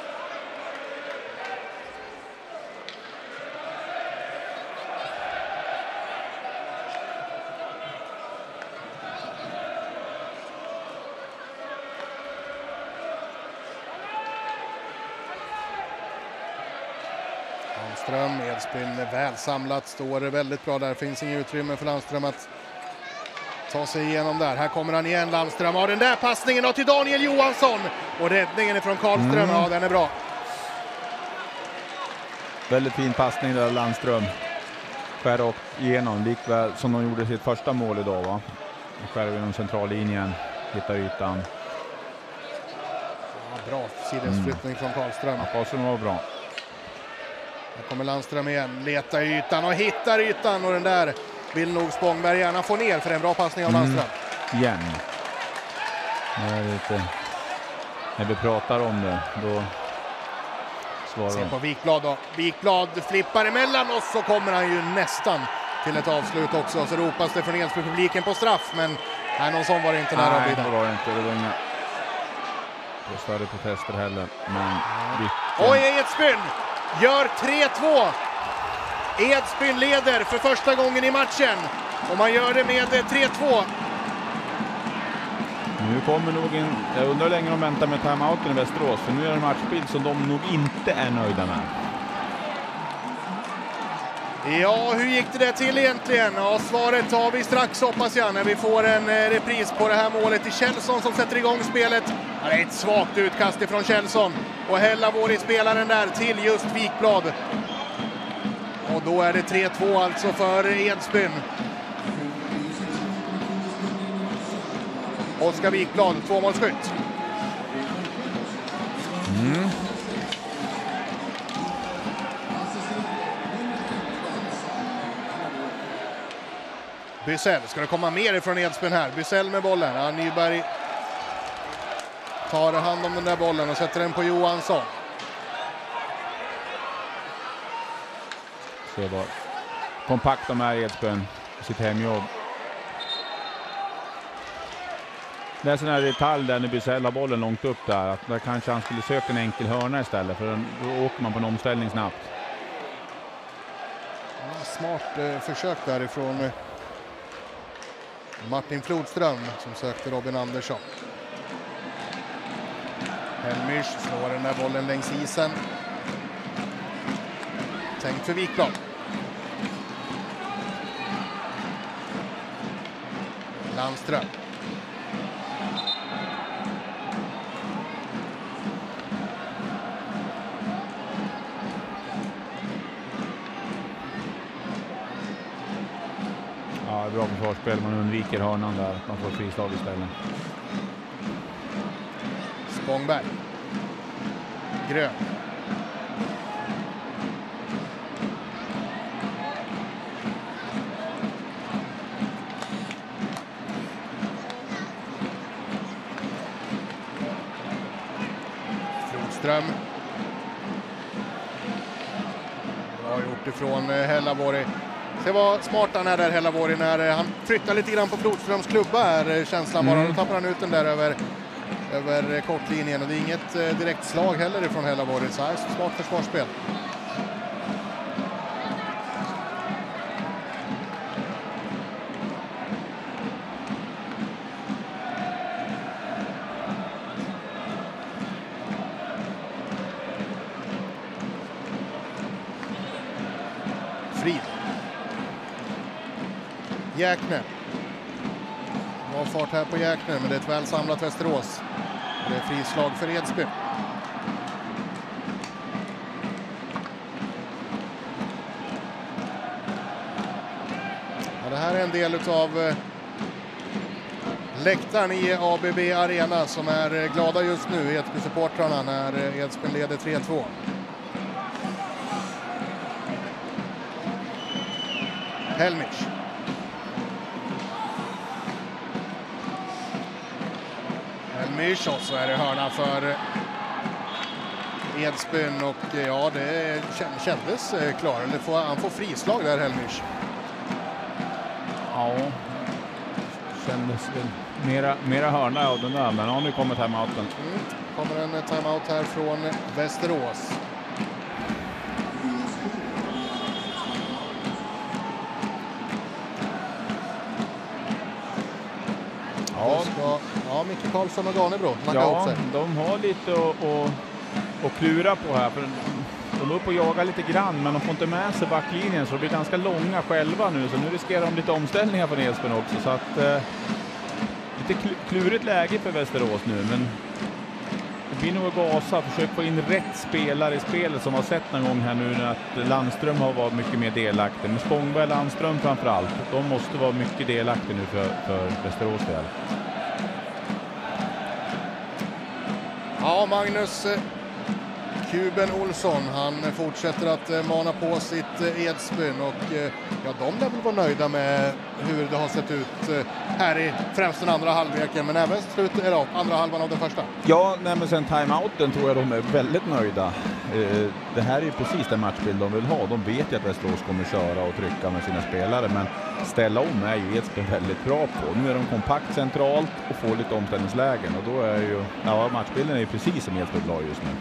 Landström, Edsbyn är väl samlat, står väldigt bra där. Finns ingen utrymme för Landström att ta sig igenom där. Här kommer han igen, Landström har den där passningen och till Daniel Johansson. Och räddningen från Karlström, mm. ja den är bra. Väldigt fin passning där Landström. Skär upp igenom, likväl som de gjorde sitt första mål idag va. Skär genom centrallinjen, hittar ytan. Ja, bra sidensflyttning mm. från Karlström. Ja, Karlström var bra. Här kommer Landström igen, letar ytan och hittar ytan, och den där vill nog Spångberg gärna få ner för en bra passning av Landström. Mm. Igen. Det är lite... När vi pratar om det, då svarar Se på Wikblad då. Wikblad flippar emellan, och så kommer han ju nästan till ett avslut också. Så ropas det från Edsbyn-publiken på straff, men nej, någon sån var det inte nära. Nej, det var det inte. Det var inga större protester heller. Men vilken... Oj, Edsbyn gör tre två. Edsbyn leder för första gången i matchen, och man gör det med tre två. Nu kommer nog en, jag undrar hur länge de väntar med timeouten i Västerås, för nu är det en matchbild som de nog inte är nöjda med. Ja, hur gick det där till egentligen? Ja, svaret tar vi strax hoppas jag, när vi får en eh, repris på det här målet. I Kjellson som sätter igång spelet. Ja, det är ett svagt utkast ifrån Kjellson, och Hellavori spelaren där till just Wikblad. Och då är det tre två alltså för Edsbyn. Oskar Wikblad, tvåmålsskytt. Mm. Bysell, ska det komma mer ifrån Edsbyn här? Bysell med bollen. Ja, Nyberg tar hand om den där bollen och sätter den på Johansson. Se vad kompakt de är i Edsbyn på sitt hemjobb. Det är en sån här detalj där när Bysell har bollen långt upp där, att där kanske han skulle söka en enkel hörna istället, för då åker man på en omställning snabbt. Ja, smart eh, försök därifrån eh, Martin Flodström som sökte Robin Andersson. Helmich slår den där bollen längs isen. Tänkt för Wikblad. Landström. Ja, bra försvarsspel. Man undviker hörnan där. Man får frislag istället. Spångberg. Grön. Flodström. Bra gjort ifrån Hellavori. Se vad smart han är där, Hellavori, när han flyttar lite grann på Flodströms klubba här, känslan bara. Mm. Då tappar han ut den där över, över kortlinjen, och det är inget eh, direkt slag heller ifrån Hellavori. Så här, så smart försvarsspel. Frid. Jäkne. Bra fart här på Jäkne, men det är ett väl samlat Västerås. Det är frislag för Edsbyn. Ja, det här är en del av eh, läktaren i A B B Arena som är eh, glada just nu, Edsbyn-supportrarna, när eh, Edsbyn leder tre två. Helmich. Helmich, och så är det hörna för Edsbyn, och ja, det kändes klart. Eller får, han får frislag där, Helmich. Ja, kändes mera, mera hörna av den där, men ja, nu kommer timeouten. Mm. Kommer en timeout här från Västerås. Ja, ska, ja, Micke Karlsson och Ganebro. Ja, de har lite att, att, att klura på här. För de är uppe och jagar lite grann, men de får inte med sig backlinjen, så de blir ganska långa själva nu. Så nu riskerar de lite omställningar från Edsbyn också. Så att, eh, lite klurigt läge för Västerås nu, men det blir nog att gasa. Försök få in rätt spelare i spelet, som har sett någon gång här nu när att Landström har varit mycket mer delaktig. Men Spångberg, Landström framförallt, de måste vara mycket delaktiga nu för, för Västerås del. Ja, Magnus Kuben Olsson, han fortsätter att mana på sitt Edsbyn, och ja, de lär väl vara nöjda med hur det har sett ut här i främst den andra halvleken, men även slut, eller andra halvan av den första. Ja, nej, men sen timeouten tror jag de är väldigt nöjda. Det här är ju precis den matchbild de vill ha. De vet ju att Västerås kommer köra och trycka med sina spelare, men ställa om är ju Edsbyn väldigt bra på. Nu är de kompakt centralt och får lite omställningslägen, och då är ju, ja, matchbilden är ju precis som Edsbyn bra just nu.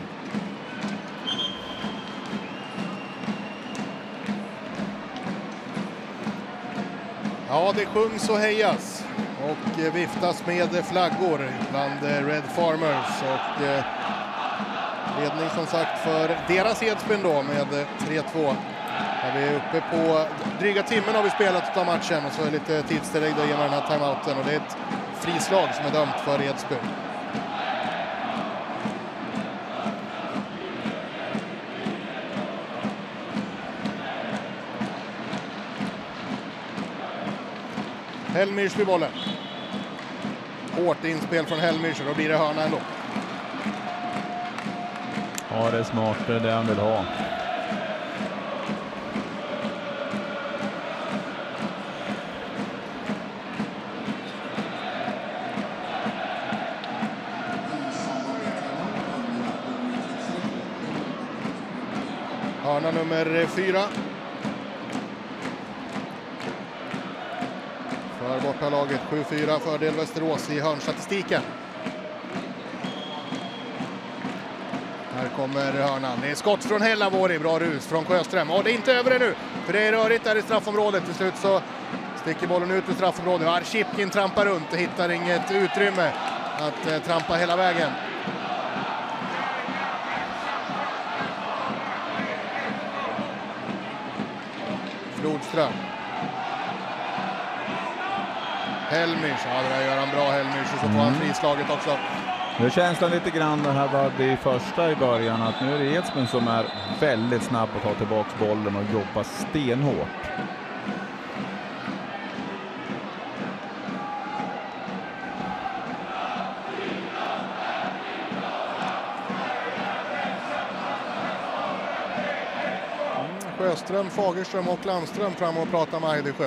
Ja, det sjungs och hejas och viftas med flaggor bland Red Farmers, och ledning som sagt för deras Edsbyn då med tre två. Vi är uppe på dryga timmen har vi spelat av matchen, och så är det lite tidstillägg då genom den här timeouten, och det är ett frislag som är dömt för Edsbyn. Helmich vid bollen. Hårt inspel från Helmich, och då blir det hörna ändå. Ja, det är smart, det är det han vill ha. Hörna nummer fyra. För bortalaget sju fyra, fördel Västerås i hörnstatistiken. Här kommer hörnan. Det är skott från Hellavori, bra rus från Sjöström. Och det är inte över det nu, för det är rörigt där i straffområdet. Till slut så sticker bollen ut ur straffområdet. Arshipkin trampar runt och hittar inget utrymme att eh, trampa hela vägen. Flodström. Helmich, ja det där gör han bra Helmich, och så får han frislaget också. Nu känns det lite grann, det här var det första i början, att nu är det Edsbyn som är väldigt snabb att ta tillbaka bollen och jobba stenhårt. Sjöström, Fagerström och Landström fram och pratar med Eidesjö.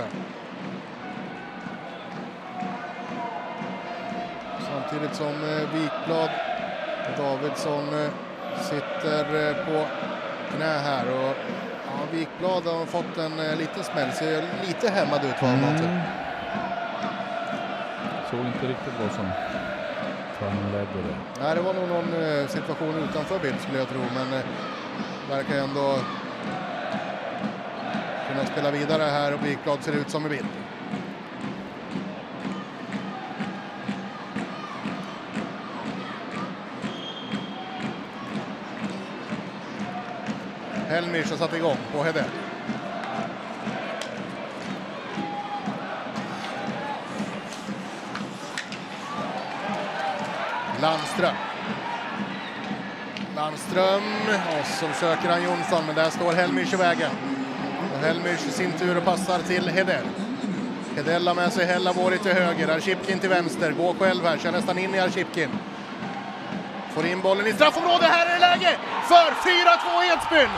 Samtidigt som eh, Wikblad och Davidsson eh, sitter eh, på knä här. Och, ja, Wikblad har fått en eh, liten smäll, ser lite hämmad ut för honom. Mm. Såg inte riktigt vad som han ledde det. Nej, det var nog någon eh, situation utanför bild skulle jag tro, men eh, verkar ändå kunna spela vidare här, och Wikblad ser ut som en bild. Helmich har satt igång på Hedell. Landström. Landström. Och så söker han Jonsson, men där står Helmich i vägen. Och Helmich i sin tur passar till Hedell. Hedell har med sig Hellavori till höger. Arshipkin till vänster. Går själv här. Kör nästan in i Arshipkin. Får in bollen i straffområdet. Här är det läge för fyra två Edsbyn.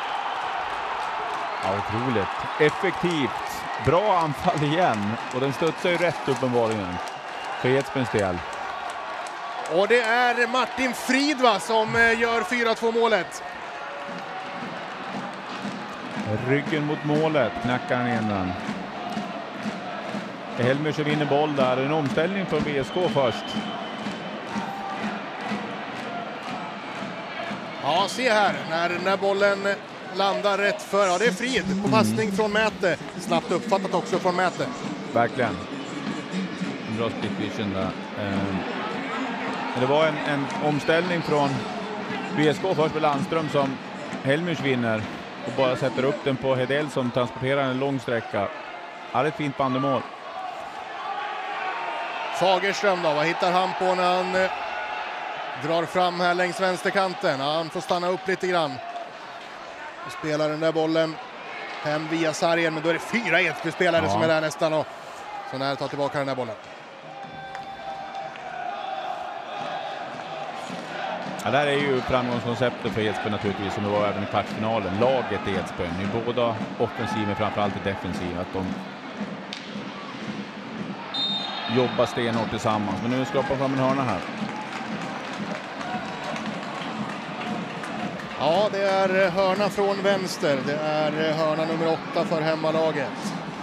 Ja, otroligt. Effektivt. Bra anfall igen. Och den studsar ju rätt uppenbarligen för Edsbyns del. Och det är Martin Fridva som gör fyra två målet. Ryggen mot målet. Knackar han in den. Helmich vinner boll där. En omställning för V S K först. Ja, se här. När den där bollen landar rätt för. Ja, det är Frid på passning från Mäte. Snabbt uppfattat också från Mäte. Verkligen. En bra split vision där. Um, det var en, en omställning från V S K först med Landström som Helmich vinner. Och bara sätter upp den på Hedell som transporterar en lång sträcka. Ja, det är ett fint bandemål. Fagerström då, vad hittar han på när han eh, drar fram här längs vänsterkanten? Ja, han får stanna upp lite grann. Och spelar den där bollen hem via sargen, men då är det fyra Edsbyn-spelare ja. som är där nästan, och så när tar tillbaka den där bollen. Ja, där är ju framgångskonceptet för Edsbyn naturligtvis, som det var även i kvartsfinalen. Laget i Edsbyn, i båda offensiven, framförallt i defensiv, att de jobbar stenhårt tillsammans. Men nu skapar fram en hörna här. Ja, det är hörna från vänster. Det är hörna nummer åtta för hemmalaget.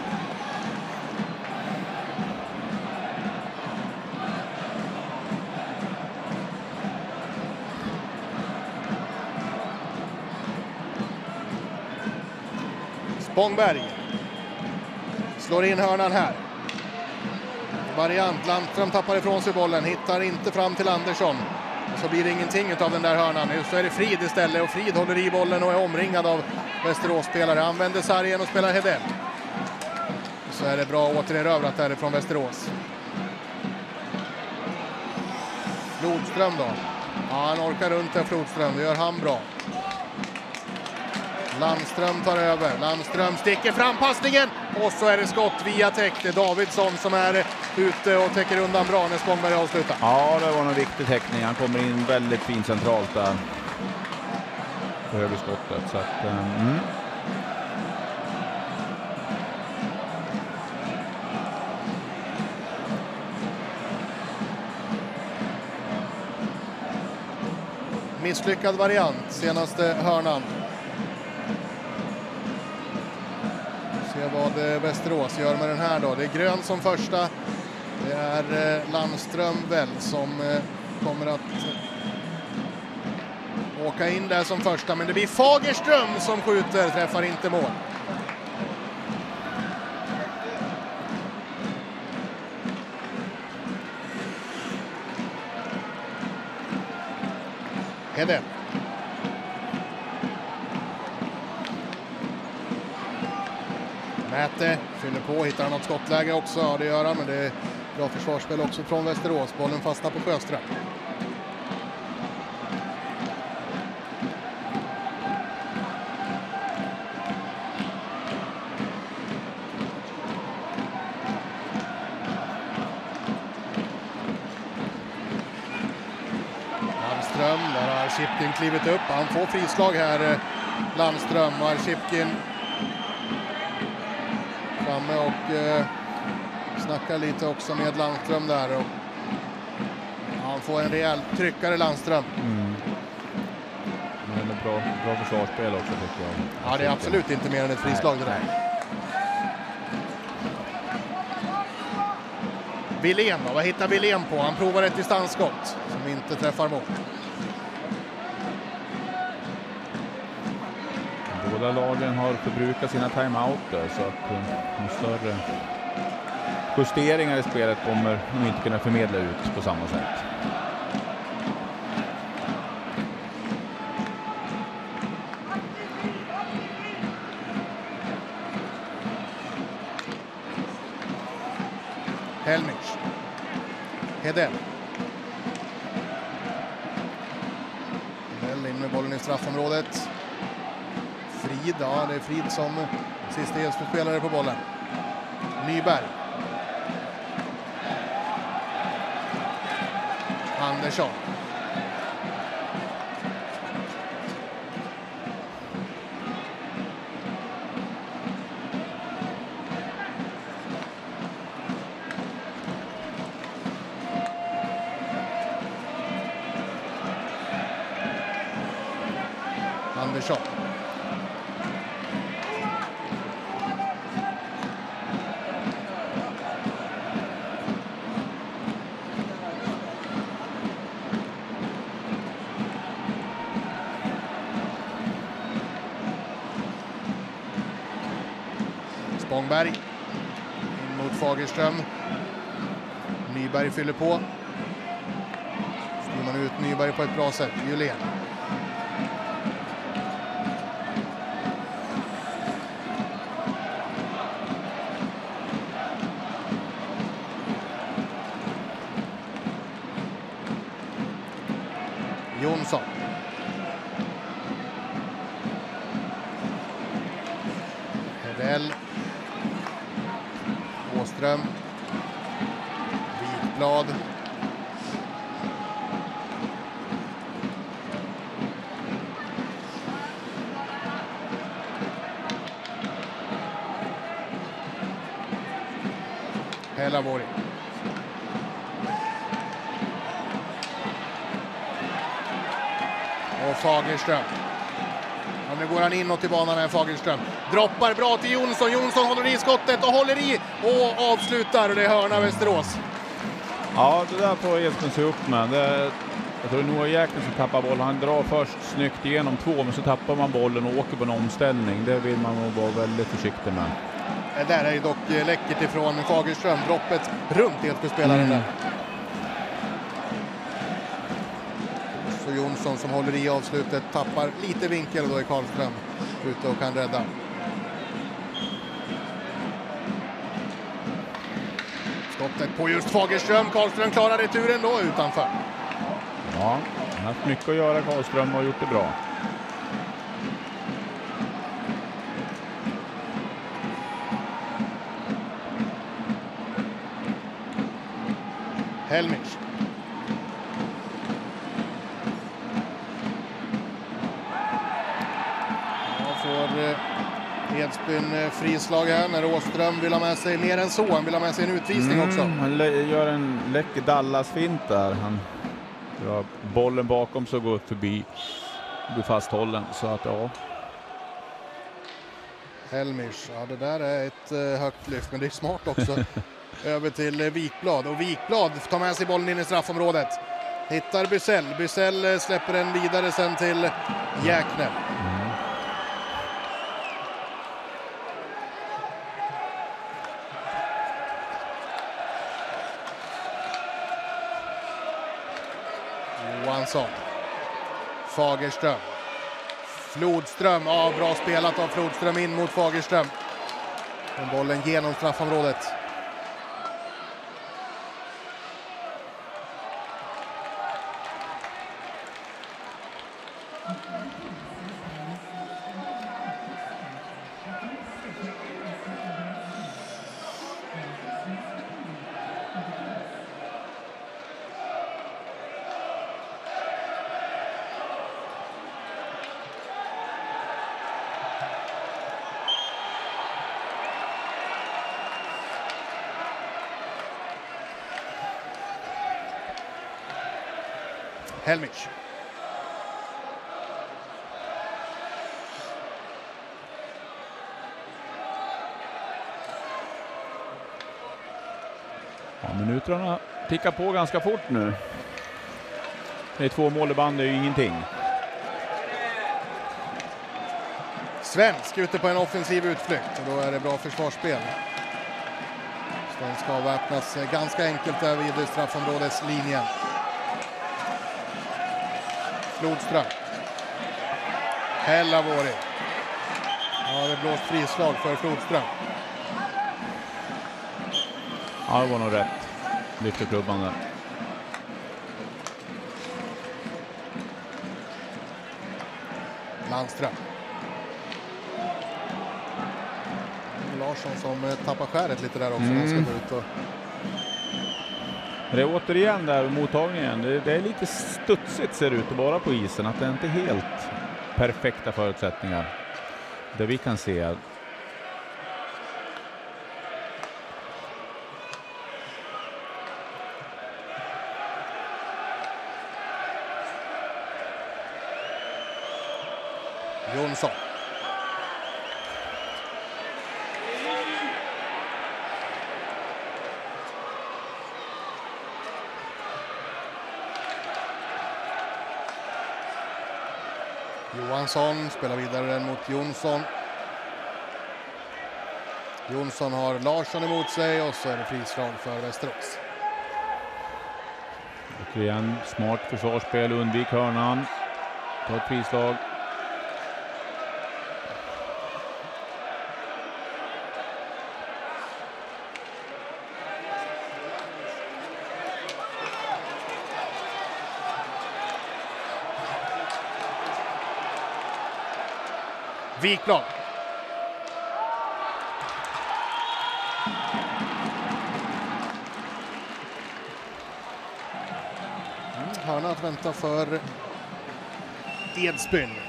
Spångberg slår in hörnan här. Variant, Landström tappar ifrån sig bollen, hittar inte fram till Andersson. Och så blir det ingenting av den där hörnan. Nu så är det Frid istället, och Frid håller i bollen och är omringad av Västerås-spelare. Använder sargen och spelar Hedell. Så är det bra återerövrat därifrån Västerås. Flodström då. Ja, han orkar runt där, Flodström. Det gör han bra. Landström tar över. Landström sticker fram passningen. Och så är det skott via täck. Det är Davidsson som är ute och täcker undan bra när Spångberg avslutar. Ja, det var en riktig täckning. Han kommer in väldigt fint centralt där. På högerskottet. Så att, mm. Misslyckad variant, senaste hörnan. vad eh, Västerås gör med den här då. Det är grön som första. Det är eh, Landström väl som eh, kommer att eh, åka in där som första. Men det blir Fagerström som skjuter, träffar inte mål. Hedell. Mäte fyller på, hittar han något skottläge också? Ja, det gör han, men det är bra försvarsspel också från Västerås. Bollen fastnar på Sjöström. Landström, där har Shipkin klivit upp. Han får frislag här, Landström. Har Shipkin framme och eh, snackar lite också med Landström där. Och han får en rejäl tryckare, Landström. Mm. Men det är bra, bra försvarsspel också, tycker jag. Ja, det är absolut inte mer än ett frislag det där. Wilén då, vad hittar Wilén på? Han provar ett distansskott som inte träffar mål. Båda lagen har förbrukat sina timeouter, så att uh, större justeringar i spelet kommer de inte kunna förmedla ut på samma sätt. Helmich. Hedell. Hedell in med bollen i straffområdet. Frid, ja det är Frid som sista Edsbyn-spelare på bollen. Nyberg. Andersson. Andersson. Spångberg. In mot Fagerström. Nyberg fyller på. Skriver man ut Nyberg på ett bra sätt. Julén. Jonsson. Hedell. Åström. Wikblad. Hellavori. Och Fagerström. Ja, nu går han inåt i banan här, Fagerström. Droppar bra till Jonsson. Jonsson håller i skottet och håller i och avslutar. Och det är hörna Västerås. Ja, det där får Edsbyn se upp med. Det, jag tror det är Noah Jäkner som tappar bollen. Han drar först snyggt igenom två, men så tappar man bollen och åker på en omställning. Det vill man nog vara väldigt försiktig med. Det där är ju dock läckert ifrån Fagerström. Droppet runt Edsbyn-spelaren mm. där. Så Jonsson som håller i avslutet tappar lite vinkel och då är Karlström ute och kan rädda. Skottet på just Fagerström. Karlström klarar returen då utanför. Ja, han har haft mycket att göra, Karlström, och gjort det bra. Helmich. Edsbyn frislag här när Åström vill ha med sig mer än så. Han vill ha med sig en utvisning mm, också. Han gör en läcker Dallas-fint där. Han drar bollen bakom så går förbi. Blir fasthållen. Så att ja. Helmich, ja det där är ett uh, högt lyft, men det är smart också. Över till uh, Wikblad, och Wikblad tar med sig bollen in i straffområdet. Hittar Bysell, Bysell uh, släpper den vidare sen till Jäkner. Mm. Johansson. Fagerström. Flodström, ja bra spelat av Flodström in mot Fagerström. Den bollen genom straffområdet. Helmich. Ja, minuterna tickar på ganska fort nu. Det är två mål i band, det är ju ingenting. Svensk ute på en offensiv utflykt, och då är det bra försvarsspel. Svensk avväpnas ganska enkelt där vid straffområdeslinjen. Flodström. Hellavori. Ja, det blåst frislag för Flodström. Ja, det var nog rätt. Lyfter klubban där. Landström. Larsson som tappar skäret lite där också. Mm. Han ska gå ut och... Det är återigen där mottagningen. Det, det är lite studsigt ser det ut bara på isen. Att det inte är helt perfekta förutsättningar. Det vi kan se. Jonsson. Johansson spelar vidare den mot Jonsson. Jonsson har Larsson emot sig, och så är det frislag för Västerås. Återigen smart försvarsspel, undvik hörnan. Ta ett frislag. Wikblad. Mm, hörna att vänta för Edsbyn.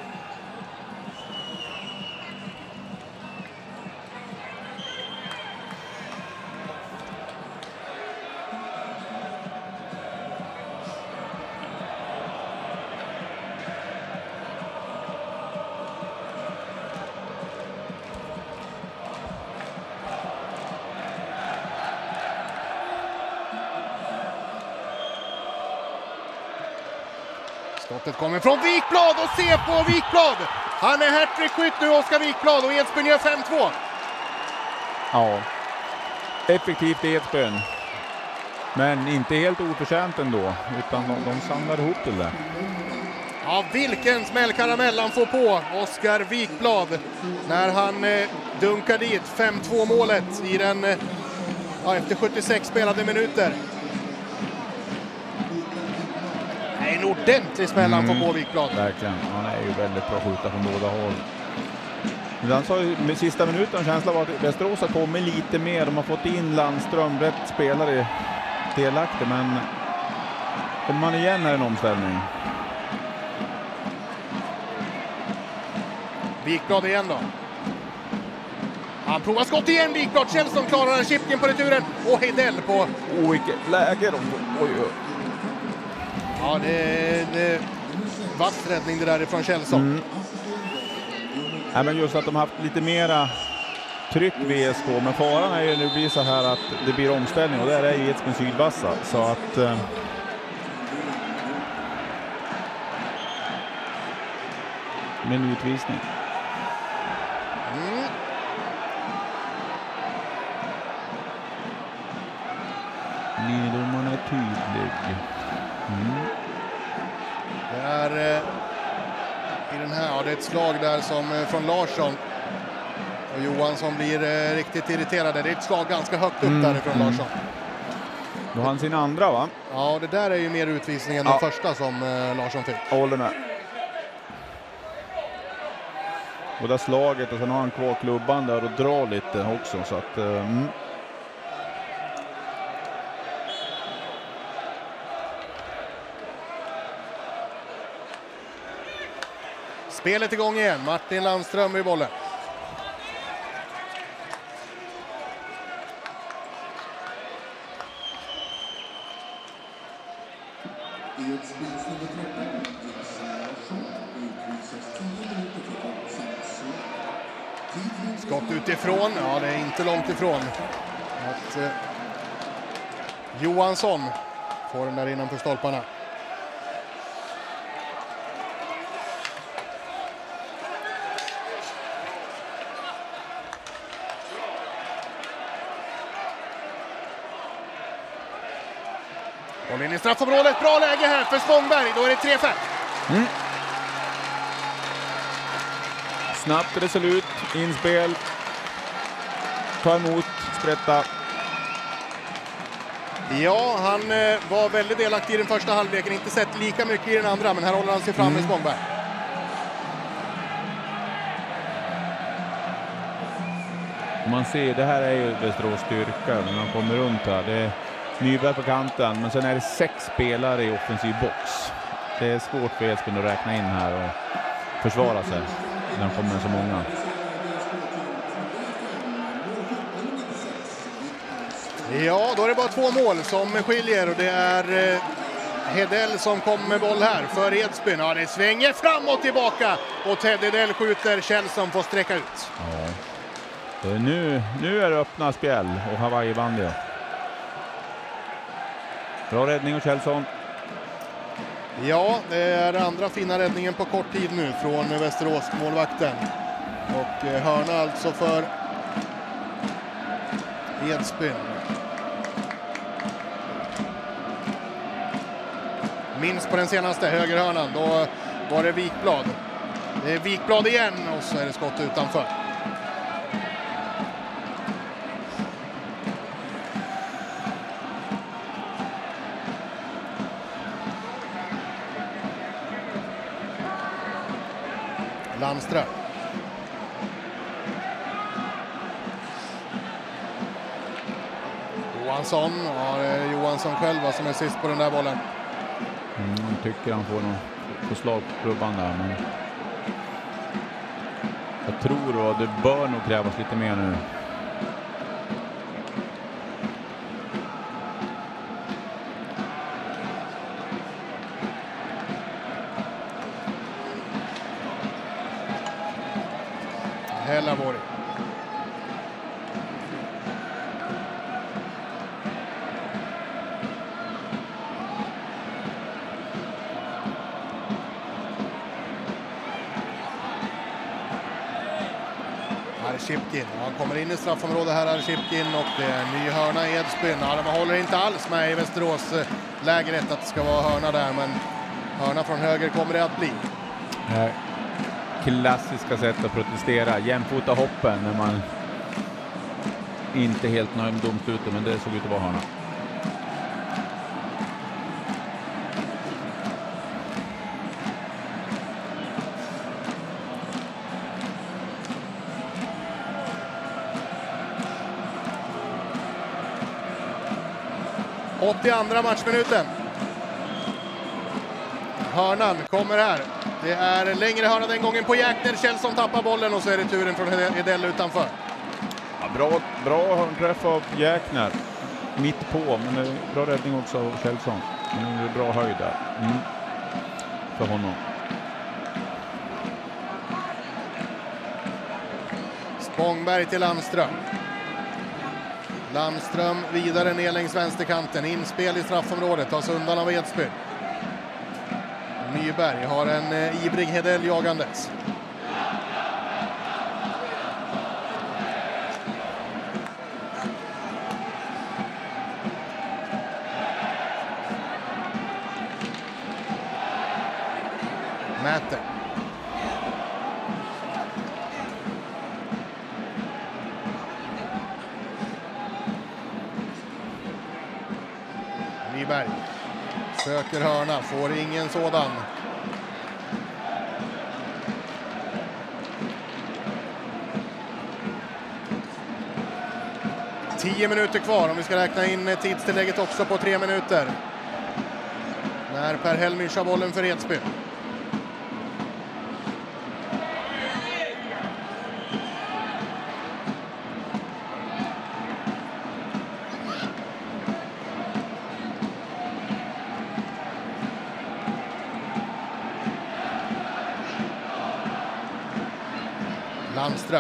Skottet kommer från Wikblad, och se på Wikblad! Han är hattrick-skytt nu, Oskar Wikblad, och Edsbyn gör fem två. Ja, effektivt Edsbyn. Men inte helt oförtjänt ändå, utan de, de samlar ihop det där. Ja, vilken smällkaramell han får på Oskar Wikblad när han eh, dunkar dit fem två målet i den, eh, ja, efter sjuttiosex spelade minuter. En ordentlig smäll han mm, får på Wikblad. Verkligen, han är ju väldigt bra skjuta från båda håll. Men han sa ju med sista minuten känslan var att Västerås har kommit lite mer. De har fått in Landström, rätt spelare delaktig, men kommer man igen här en omställning. Wikblad igen då. Han provar skott igen, Wikblad. Källström klarar en chippning på returen. Och Heidell på... Oh, vilket läge de... Oj, oj. Ja, det är, det är vass räddning det där ifrån Källström. Mm. Nej, men just att de har haft lite mera tryck vid E S K, men faran är ju nu blir så här att det blir omställning och där är ju Edsbyn sydvassa, så att eh, med en utvisning. Mm. Linjedomaren är tydlig. Mm. Det är eh, i den här, ja, det är ett slag där som eh, från Larsson. Och Johansson blir eh, riktigt irriterad. Det är ett slag ganska högt upp mm. därifrån mm. Larsson. Då har han sin andra, va? Ja, det där är ju mer utvisning än ja. den första som eh, Larsson fick. Håller med. Och där slaget och sen har han kvar klubban där och drar lite också, så att... Eh, mm. Spelet igång igen. Martin Landström i bollen. Skott utifrån. Ja, det är inte långt ifrån. Att, eh, Johansson får den där innanför stolparna. Håller in i straffområdet. Bra läge här för Spångberg. Då är det tre fem. Mm. Snabbt resolut. Inspel. Ta emot. Sprätta. Ja, han eh, var väldigt delaktig i den första halvleken. Inte sett lika mycket i den andra. Men här håller han sig fram med mm. Spångberg. Man ser, det här är ju Västerås styrka när man kommer runt här. Det är Nyberg på kanten, men sen är det sex spelare i offensiv box. Det är svårt för Edsbyn att räkna in här och försvara sig när de kommer så många. Ja, då är det bara två mål som skiljer och det är eh, Hedell som kommer med boll här för Edsbyn. Ja, det svänger fram och tillbaka och Ted Hedell skjuter, Kjellson får sträcka ut. Ja. Det är nu, nu är det öppna spjäll och Hawaii-bandy. Bra räddning av Kjellson. Ja, det är andra fina räddningen på kort tid nu från Västerås målvakten. Och eh, hörna alltså för Edsbyn. Minst på den senaste högerhörnan, då var det Vikblad. Det är Vikblad igen och så är det skott utanför. Landström. Johansson. Ja, det är Johansson själv som är sist på den där bollen. Mm, jag tycker han får någon förslag på klubban där, men jag tror att det bör nog krävas lite mer nu. Hellavori. Shipkin. Han kommer in i straffområdet här, är Shipkin, och det är en ny hörna i Edsbyn. Ja, de håller inte alls med i Västerås lägret att det ska vara hörna där, men hörna från höger kommer det att bli. Nej. Klassiska sätt att protestera. Jämfota hoppen när man inte helt nöjd med domslutet, men det såg ut att vara hörna. åttioandra matchminuten. Hörnan kommer här. Det är längre hörna den gången på Jäkner. Kjellson tappar bollen och så är det turen från Hedell utanför. Ja, bra, bra hörnträff av Jäkner. Mitt på, men det är bra räddning också av Kjellson. Men det är bra höjd där. Mm. För honom. Spångberg till Landström. Landström vidare ner längs vänsterkanten. Inspel i straffområdet. Tas undan av Edsbyn. Nyberg har en eh, ivrig Hedell jagandes. Mäter. Nyberg söker hörna, får ingen sådan. Tio minuter kvar om vi ska räkna in tidstillägget också på tre minuter. När Per Helmich har bollen för Edsbyn. Landström.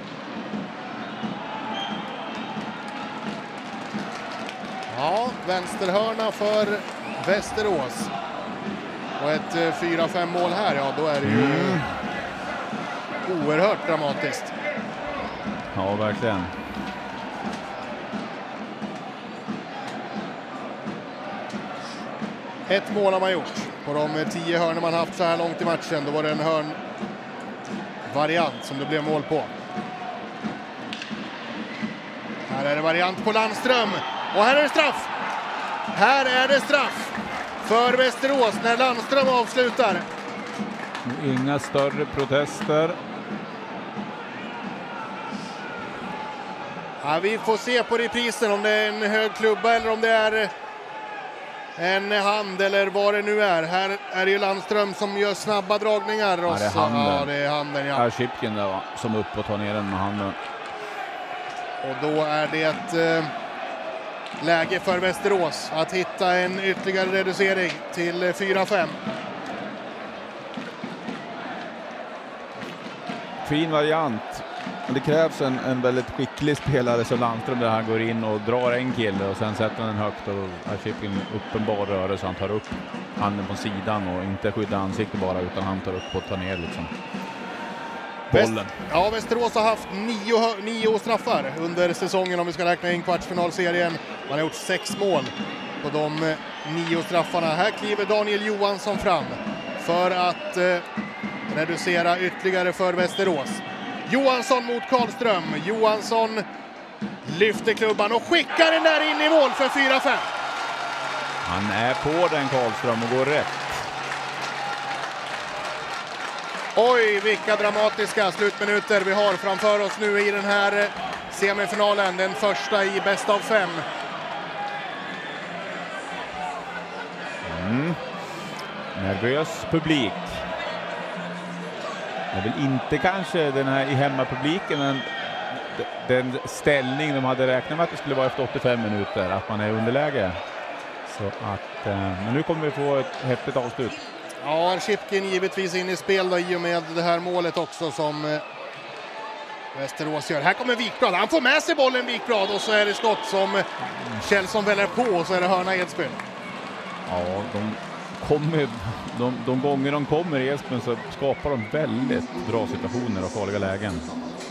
Ja, vänsterhörna för Västerås. Och ett fyra fem mål här, ja då är det ju mm. oerhört dramatiskt. Ja, verkligen. Ett mål har man gjort på de tio hörnor man haft så här långt i matchen. Då var det en hörn variant som det blev mål på. Här är det variant på Landström. Och här är det straff. Här är det straff för Västerås när Landström avslutar. Inga större protester. Ja, vi får se på reprisen om det är en hög klubba eller om det är en hand eller vad det nu är. Här är det ju Landström som gör snabba dragningar. Och ja, det är handen. Ja, det är handen, ja. Här är Shipkin där, va? Som upp och tar ner den med handen. Och då är det ett eh, läge för Västerås att hitta en ytterligare reducering till fyra fem. Fin variant. Det krävs en, en väldigt skicklig spelare som Landström där han går in och drar en kille och sen sätter han den högt och är Shipkin uppenbar rörelse. Han tar upp handen på sidan och inte skyddar ansiktet bara utan han tar upp och tar ner liksom bollen. Väst, ja, Västerås har haft nio, nio straffar under säsongen om vi ska räkna in kvartsfinalserien. Man har gjort sex mål på de nio straffarna. Här kliver Daniel Johansson fram för att eh, reducera ytterligare för Västerås. Johansson mot Karlström. Johansson lyfter klubban och skickar den där in i mål för fyra fem. Han är på den Karlström och går rätt. Oj, vilka dramatiska slutminuter vi har framför oss nu i den här semifinalen. Den första i bäst av fem. Mm. Nervös publik. Det är väl inte kanske den här i hemmapubliken, men den ställning de hade räknat med att det skulle vara efter åttiofem minuter, att man är underläge. Så att, men nu kommer vi få ett häftigt avslut. Ja, Shipkin givetvis in i spel då, i och med det här målet också som eh, Västerås gör. Här kommer Wikblad, han får med sig bollen Wikblad och så är det skott som mm. Kjellson väljer på och så är det hörna Edsbyn. Ja, de kommer, de, de gånger de kommer i Edsbyn så skapar de väldigt bra situationer och farliga lägen.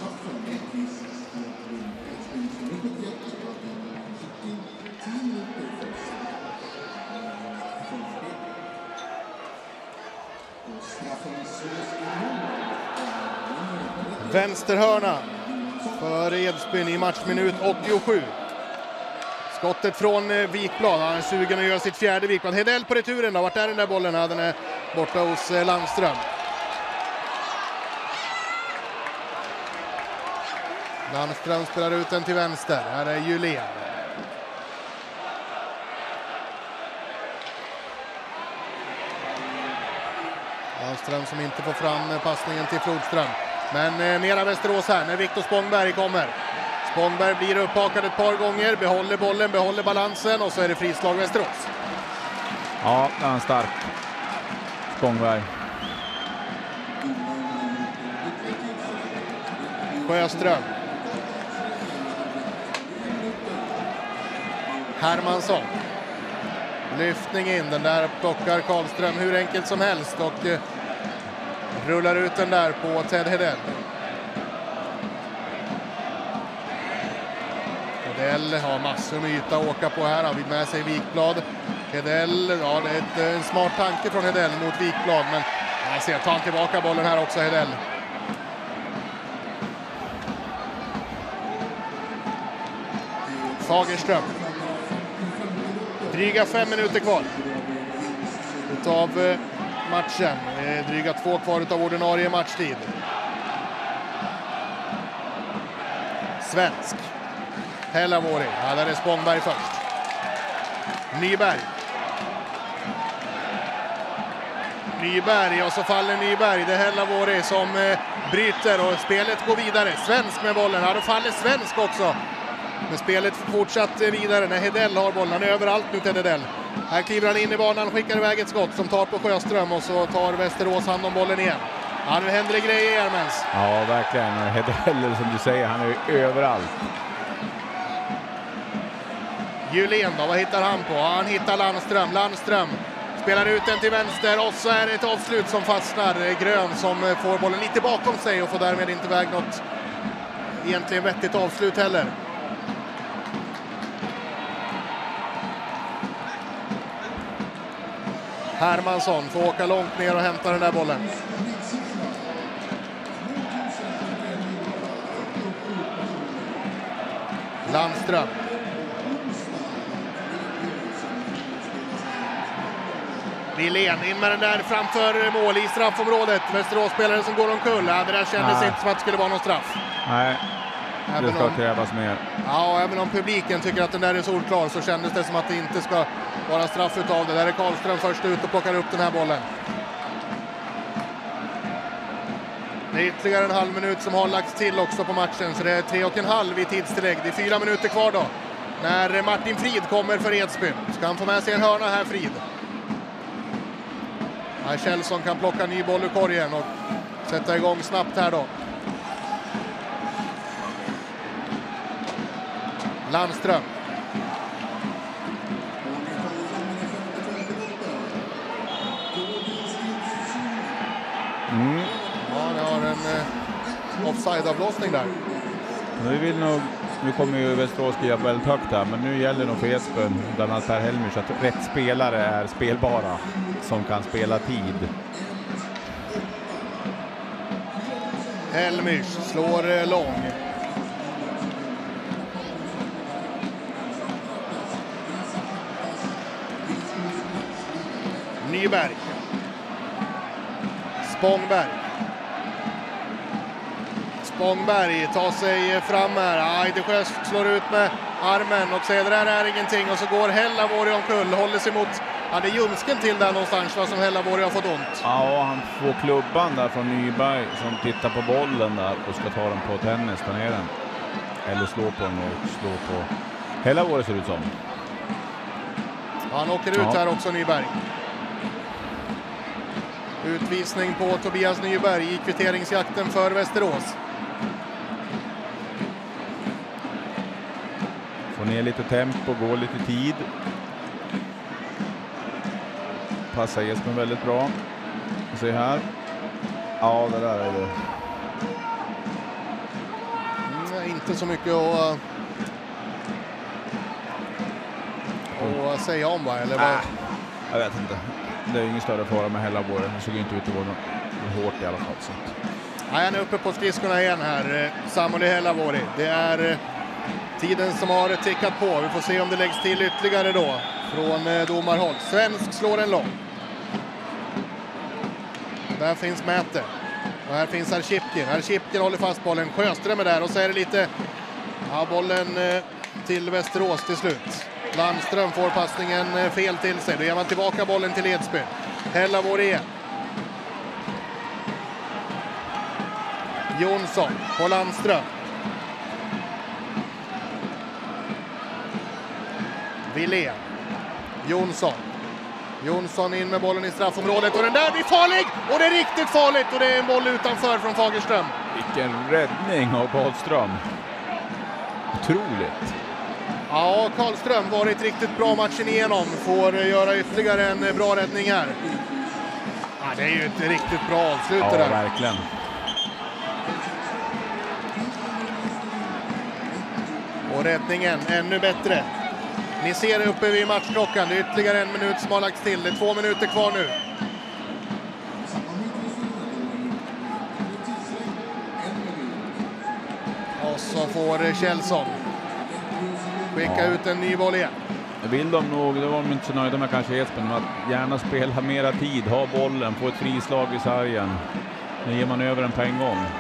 Vänsterhörna för Edsbyn i matchminut åttiosju. Skottet från Wikblad. Han är sugen att göra sitt fjärde Wikblad. Hedell på returen då. Vart är den där bollen? Ja, den är borta hos Landström. Landström spelar ut den till vänster. Här är Julén. Landström som inte får fram passningen till Flodström. Men eh, nera Västerås här när Viktor Spångberg kommer. Spångberg blir upphakad ett par gånger, behåller bollen, behåller balansen och så är det frislag Västerås. Ja, det är en stark Spångberg. Sjöström Hermansson. Lyftning in, den där plockar Karlström hur enkelt som helst och eh, rullar ut den där på Ted Hedell. Hedell har massor med yta att åka på här, har vid med sig Wikblad. Hedell, ja det är ett, en smart tanke från Hedell mot Wikblad, men jag ser, tar han tillbaka bollen här också Hedell. Fagerström. Dryga fem minuter kvar utav eh, matchen. Eh, dryga två kvar utav ordinarie matchtid. Svensk. Hellavori. Ja, där är Spångberg först. Nyberg. Nyberg och så faller Nyberg. Det är Hellavori som eh, bryter och spelet går vidare. Svensk med bollen. Ja, då faller Svensk också. Men spelet fortsatt vidare när Hedell har bollen. Han är överallt nu till Hedell. Här kliver han in i banan, skickar iväg ett skott som tar på Sjöström och så tar Västerås hand om bollen igen. Ja, nu händer det grejer, Järmens. Ja, verkligen. Hedell, som du säger, han är ju överallt. Julén då, vad hittar han på? Ja, han hittar Landström. Landström spelar ut den till vänster och så är det ett avslut som fastnar. Grön som får bollen lite bakom sig och får därmed inte iväg något egentligen vettigt avslut heller. Hermansson får åka långt ner och hämta den där bollen. Landström. Wilén in med den där framför mål i straffområdet. Västerås-spelare som går omkull. Ja, det där kändes inte som att det skulle vara någon straff. Nej, även det ska om, krävas mer. Ja, även om publiken tycker att den där är solklar så kändes det som att det inte ska vara straff utav det. Där är Karlström först ut och plockar upp den här bollen. Det är ytterligare en halv minut som har lagts till också på matchen. Så det är tre och en halv i tidstillägg. Det är fyra minuter kvar då. När Martin Frid kommer för Edsbyn. Ska han få med sig en hörna här, Frid? Ja, Kjellson kan plocka ny boll ur korgen och sätta igång snabbt här då. Landström. Mm. Ja, det har en eh, offside-avblåsning där. Nu vill nog, nu kommer ju Västerås skriva väldigt högt där, men nu gäller nog för Edsbyn, bland annat Per Helmers, att rätt spelare är spelbara som kan spela tid. Helmers slår eh, lång. Nyberg. Spångberg. Spångberg tar sig fram här. Eidesjö slår ut med armen och säger det där är ingenting. Och så går Hellavori omkull. Håller sig mot, ja, det är ljumsken till där någonstans vad som Hellavori har fått ont. Ja, han får klubban där från Nyberg som tittar på bollen där och ska ta den på tennis, ta ner den. Eller slå på den och slå på Hellavori ser det ut som. Han åker ut ja. här också, Nyberg. Utvisning på Tobias Nyberg i kvitteringsjakten för Västerås. Få ner lite tempo, gå lite tid. Passar Jesper väldigt bra. Se här. Ja, det där är det. Mm, inte så mycket att, uh, att säga om, va? Eller vad? Äh, jag vet inte. Det är ingen större fara med Hellavori. Det såg inte ut att vara något hårt i alla fall. Så. Ja, han är uppe på skridskorna igen här. Samuel Hellavori. Det är tiden som har tickat på. Vi får se om det läggs till ytterligare då. Från domarhåll. Svensk slår en lång. Där finns Mäte. Och här finns Arshipkin. Arshipkin håller fast bollen. Sjöström är där. Och så är det lite... Ja, bollen till Västerås till slut. Landström får passningen fel till sig. Då ger man tillbaka bollen till Edsbyn. Hellavori igen. Jonsson på Landström. Wilén. Jonsson. Jonsson in med bollen i straffområdet. Och den där blir farlig! Och det är riktigt farligt! Och det är en boll utanför från Fagerström. Vilken räddning av Karlström. Otroligt. Ja, Karlström varit riktigt bra matchen igenom. Får göra ytterligare en bra räddning här. Ja, det är ju ett riktigt bra avslut ja, där. Verkligen. Och räddningen ännu bättre. Ni ser det uppe vid matchklockan. Det är ytterligare en minut som har lagts till. Det är två minuter kvar nu. Och så får Kjellson skicka ja. ut en ny boll igen. Det vill de nog, det var de inte så nöjda med kanske Edsbyn, men att gärna spela mera tid, ha bollen, få ett frislag i sargen. Nu ger man över den på en gång.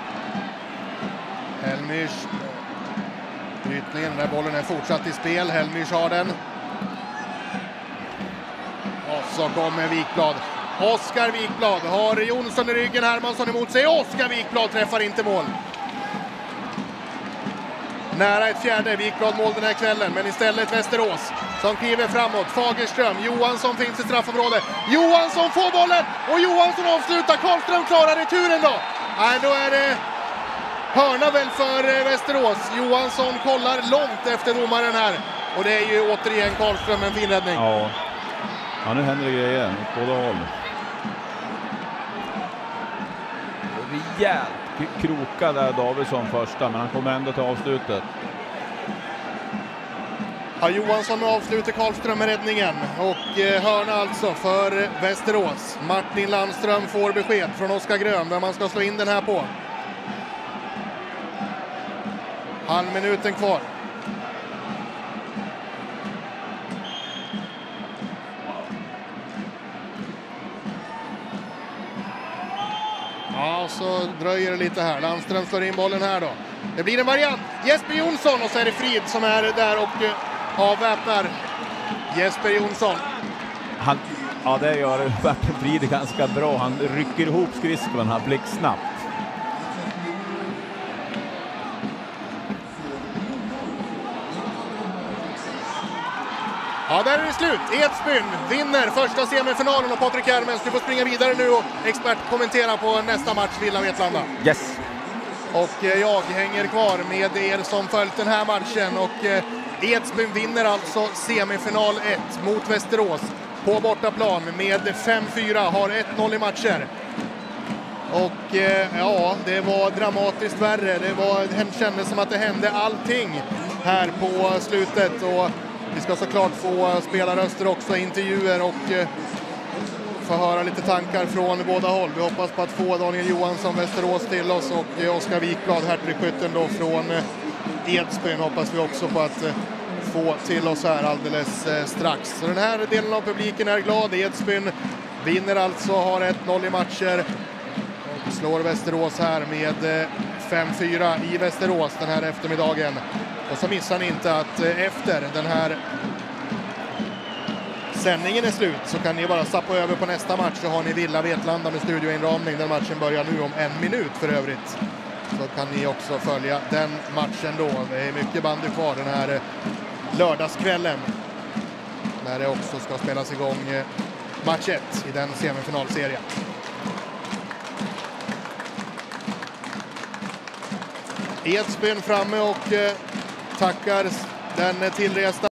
Helmich. Brytningen, den där bollen är fortsatt i spel. Helmich har den. Och så kommer Wikblad. Oskar Wikblad har Jonsson i ryggen, Hermansson emot sig. Oskar Wikblad träffar inte mål. Nära ett fjärde Wikblad mål den här kvällen, men istället Västerås som kliver framåt. Fagerström, Johansson finns i straffområdet. Johansson får bollen och Johansson avslutar. Karlström klarar returen då. Nej, då är det hörna väl för Västerås. Johansson kollar långt efter domaren här. Och det är ju återigen Karlström, en fin räddning. Ja, ja nu händer det grejer åt båda håll. Rejält kroka där Davidsson första, men han kommer ändå till avslutet. Ja, Johansson med avslutet, Karlström med räddningen. Och eh, hörna alltså för Västerås. Martin Landström får besked från Oskar Grön vem man ska slå in den här på. Halvminuten kvar. Ja, så dröjer det lite här. Landström slår in bollen här då. Det blir en variant. Jesper Jonsson och så är det Frid som är där och uh, avväpnar Jesper Jonsson. Han, ja, det gör Frid ganska bra. Han rycker ihop skridskorna blixtsnabbt. Ja, där är det slut. Edsbyn vinner första semifinalen och Patrik Järmens, du får springa vidare nu och expert kommentera på nästa match, Villa Vetlanda. Yes. Och eh, jag hänger kvar med er som följt den här matchen och eh, Edsbyn vinner alltså semifinal ett mot Västerås på bortaplan med fem fyra, har ett noll i matcher. Och eh, ja, det var dramatiskt värre. Det var, det kändes som att det hände allting här på slutet och vi ska såklart få spelarröster också, intervjuer och eh, få höra lite tankar från båda håll. Vi hoppas på att få Daniel Johansson, Västerås till oss och eh, Oskar Wikblad, hattrickskytten då från eh, Edsbyn hoppas vi också på att eh, få till oss här alldeles eh, strax. Så den här delen av publiken är glad. Edsbyn vinner alltså, har ett noll i matcher och slår Västerås här med eh, fem fyra i Västerås den här eftermiddagen. Och så missar ni inte att efter den här sändningen är slut så kan ni bara sappa över på nästa match, så har ni Villa Vetlanda med studioinramning. Den matchen börjar nu om en minut för övrigt. Så kan ni också följa den matchen då. Det är mycket bandy kvar den här lördagskvällen när det också ska spelas igång match ett i den semifinalserien. Edsbyn framme och tackar den tillresta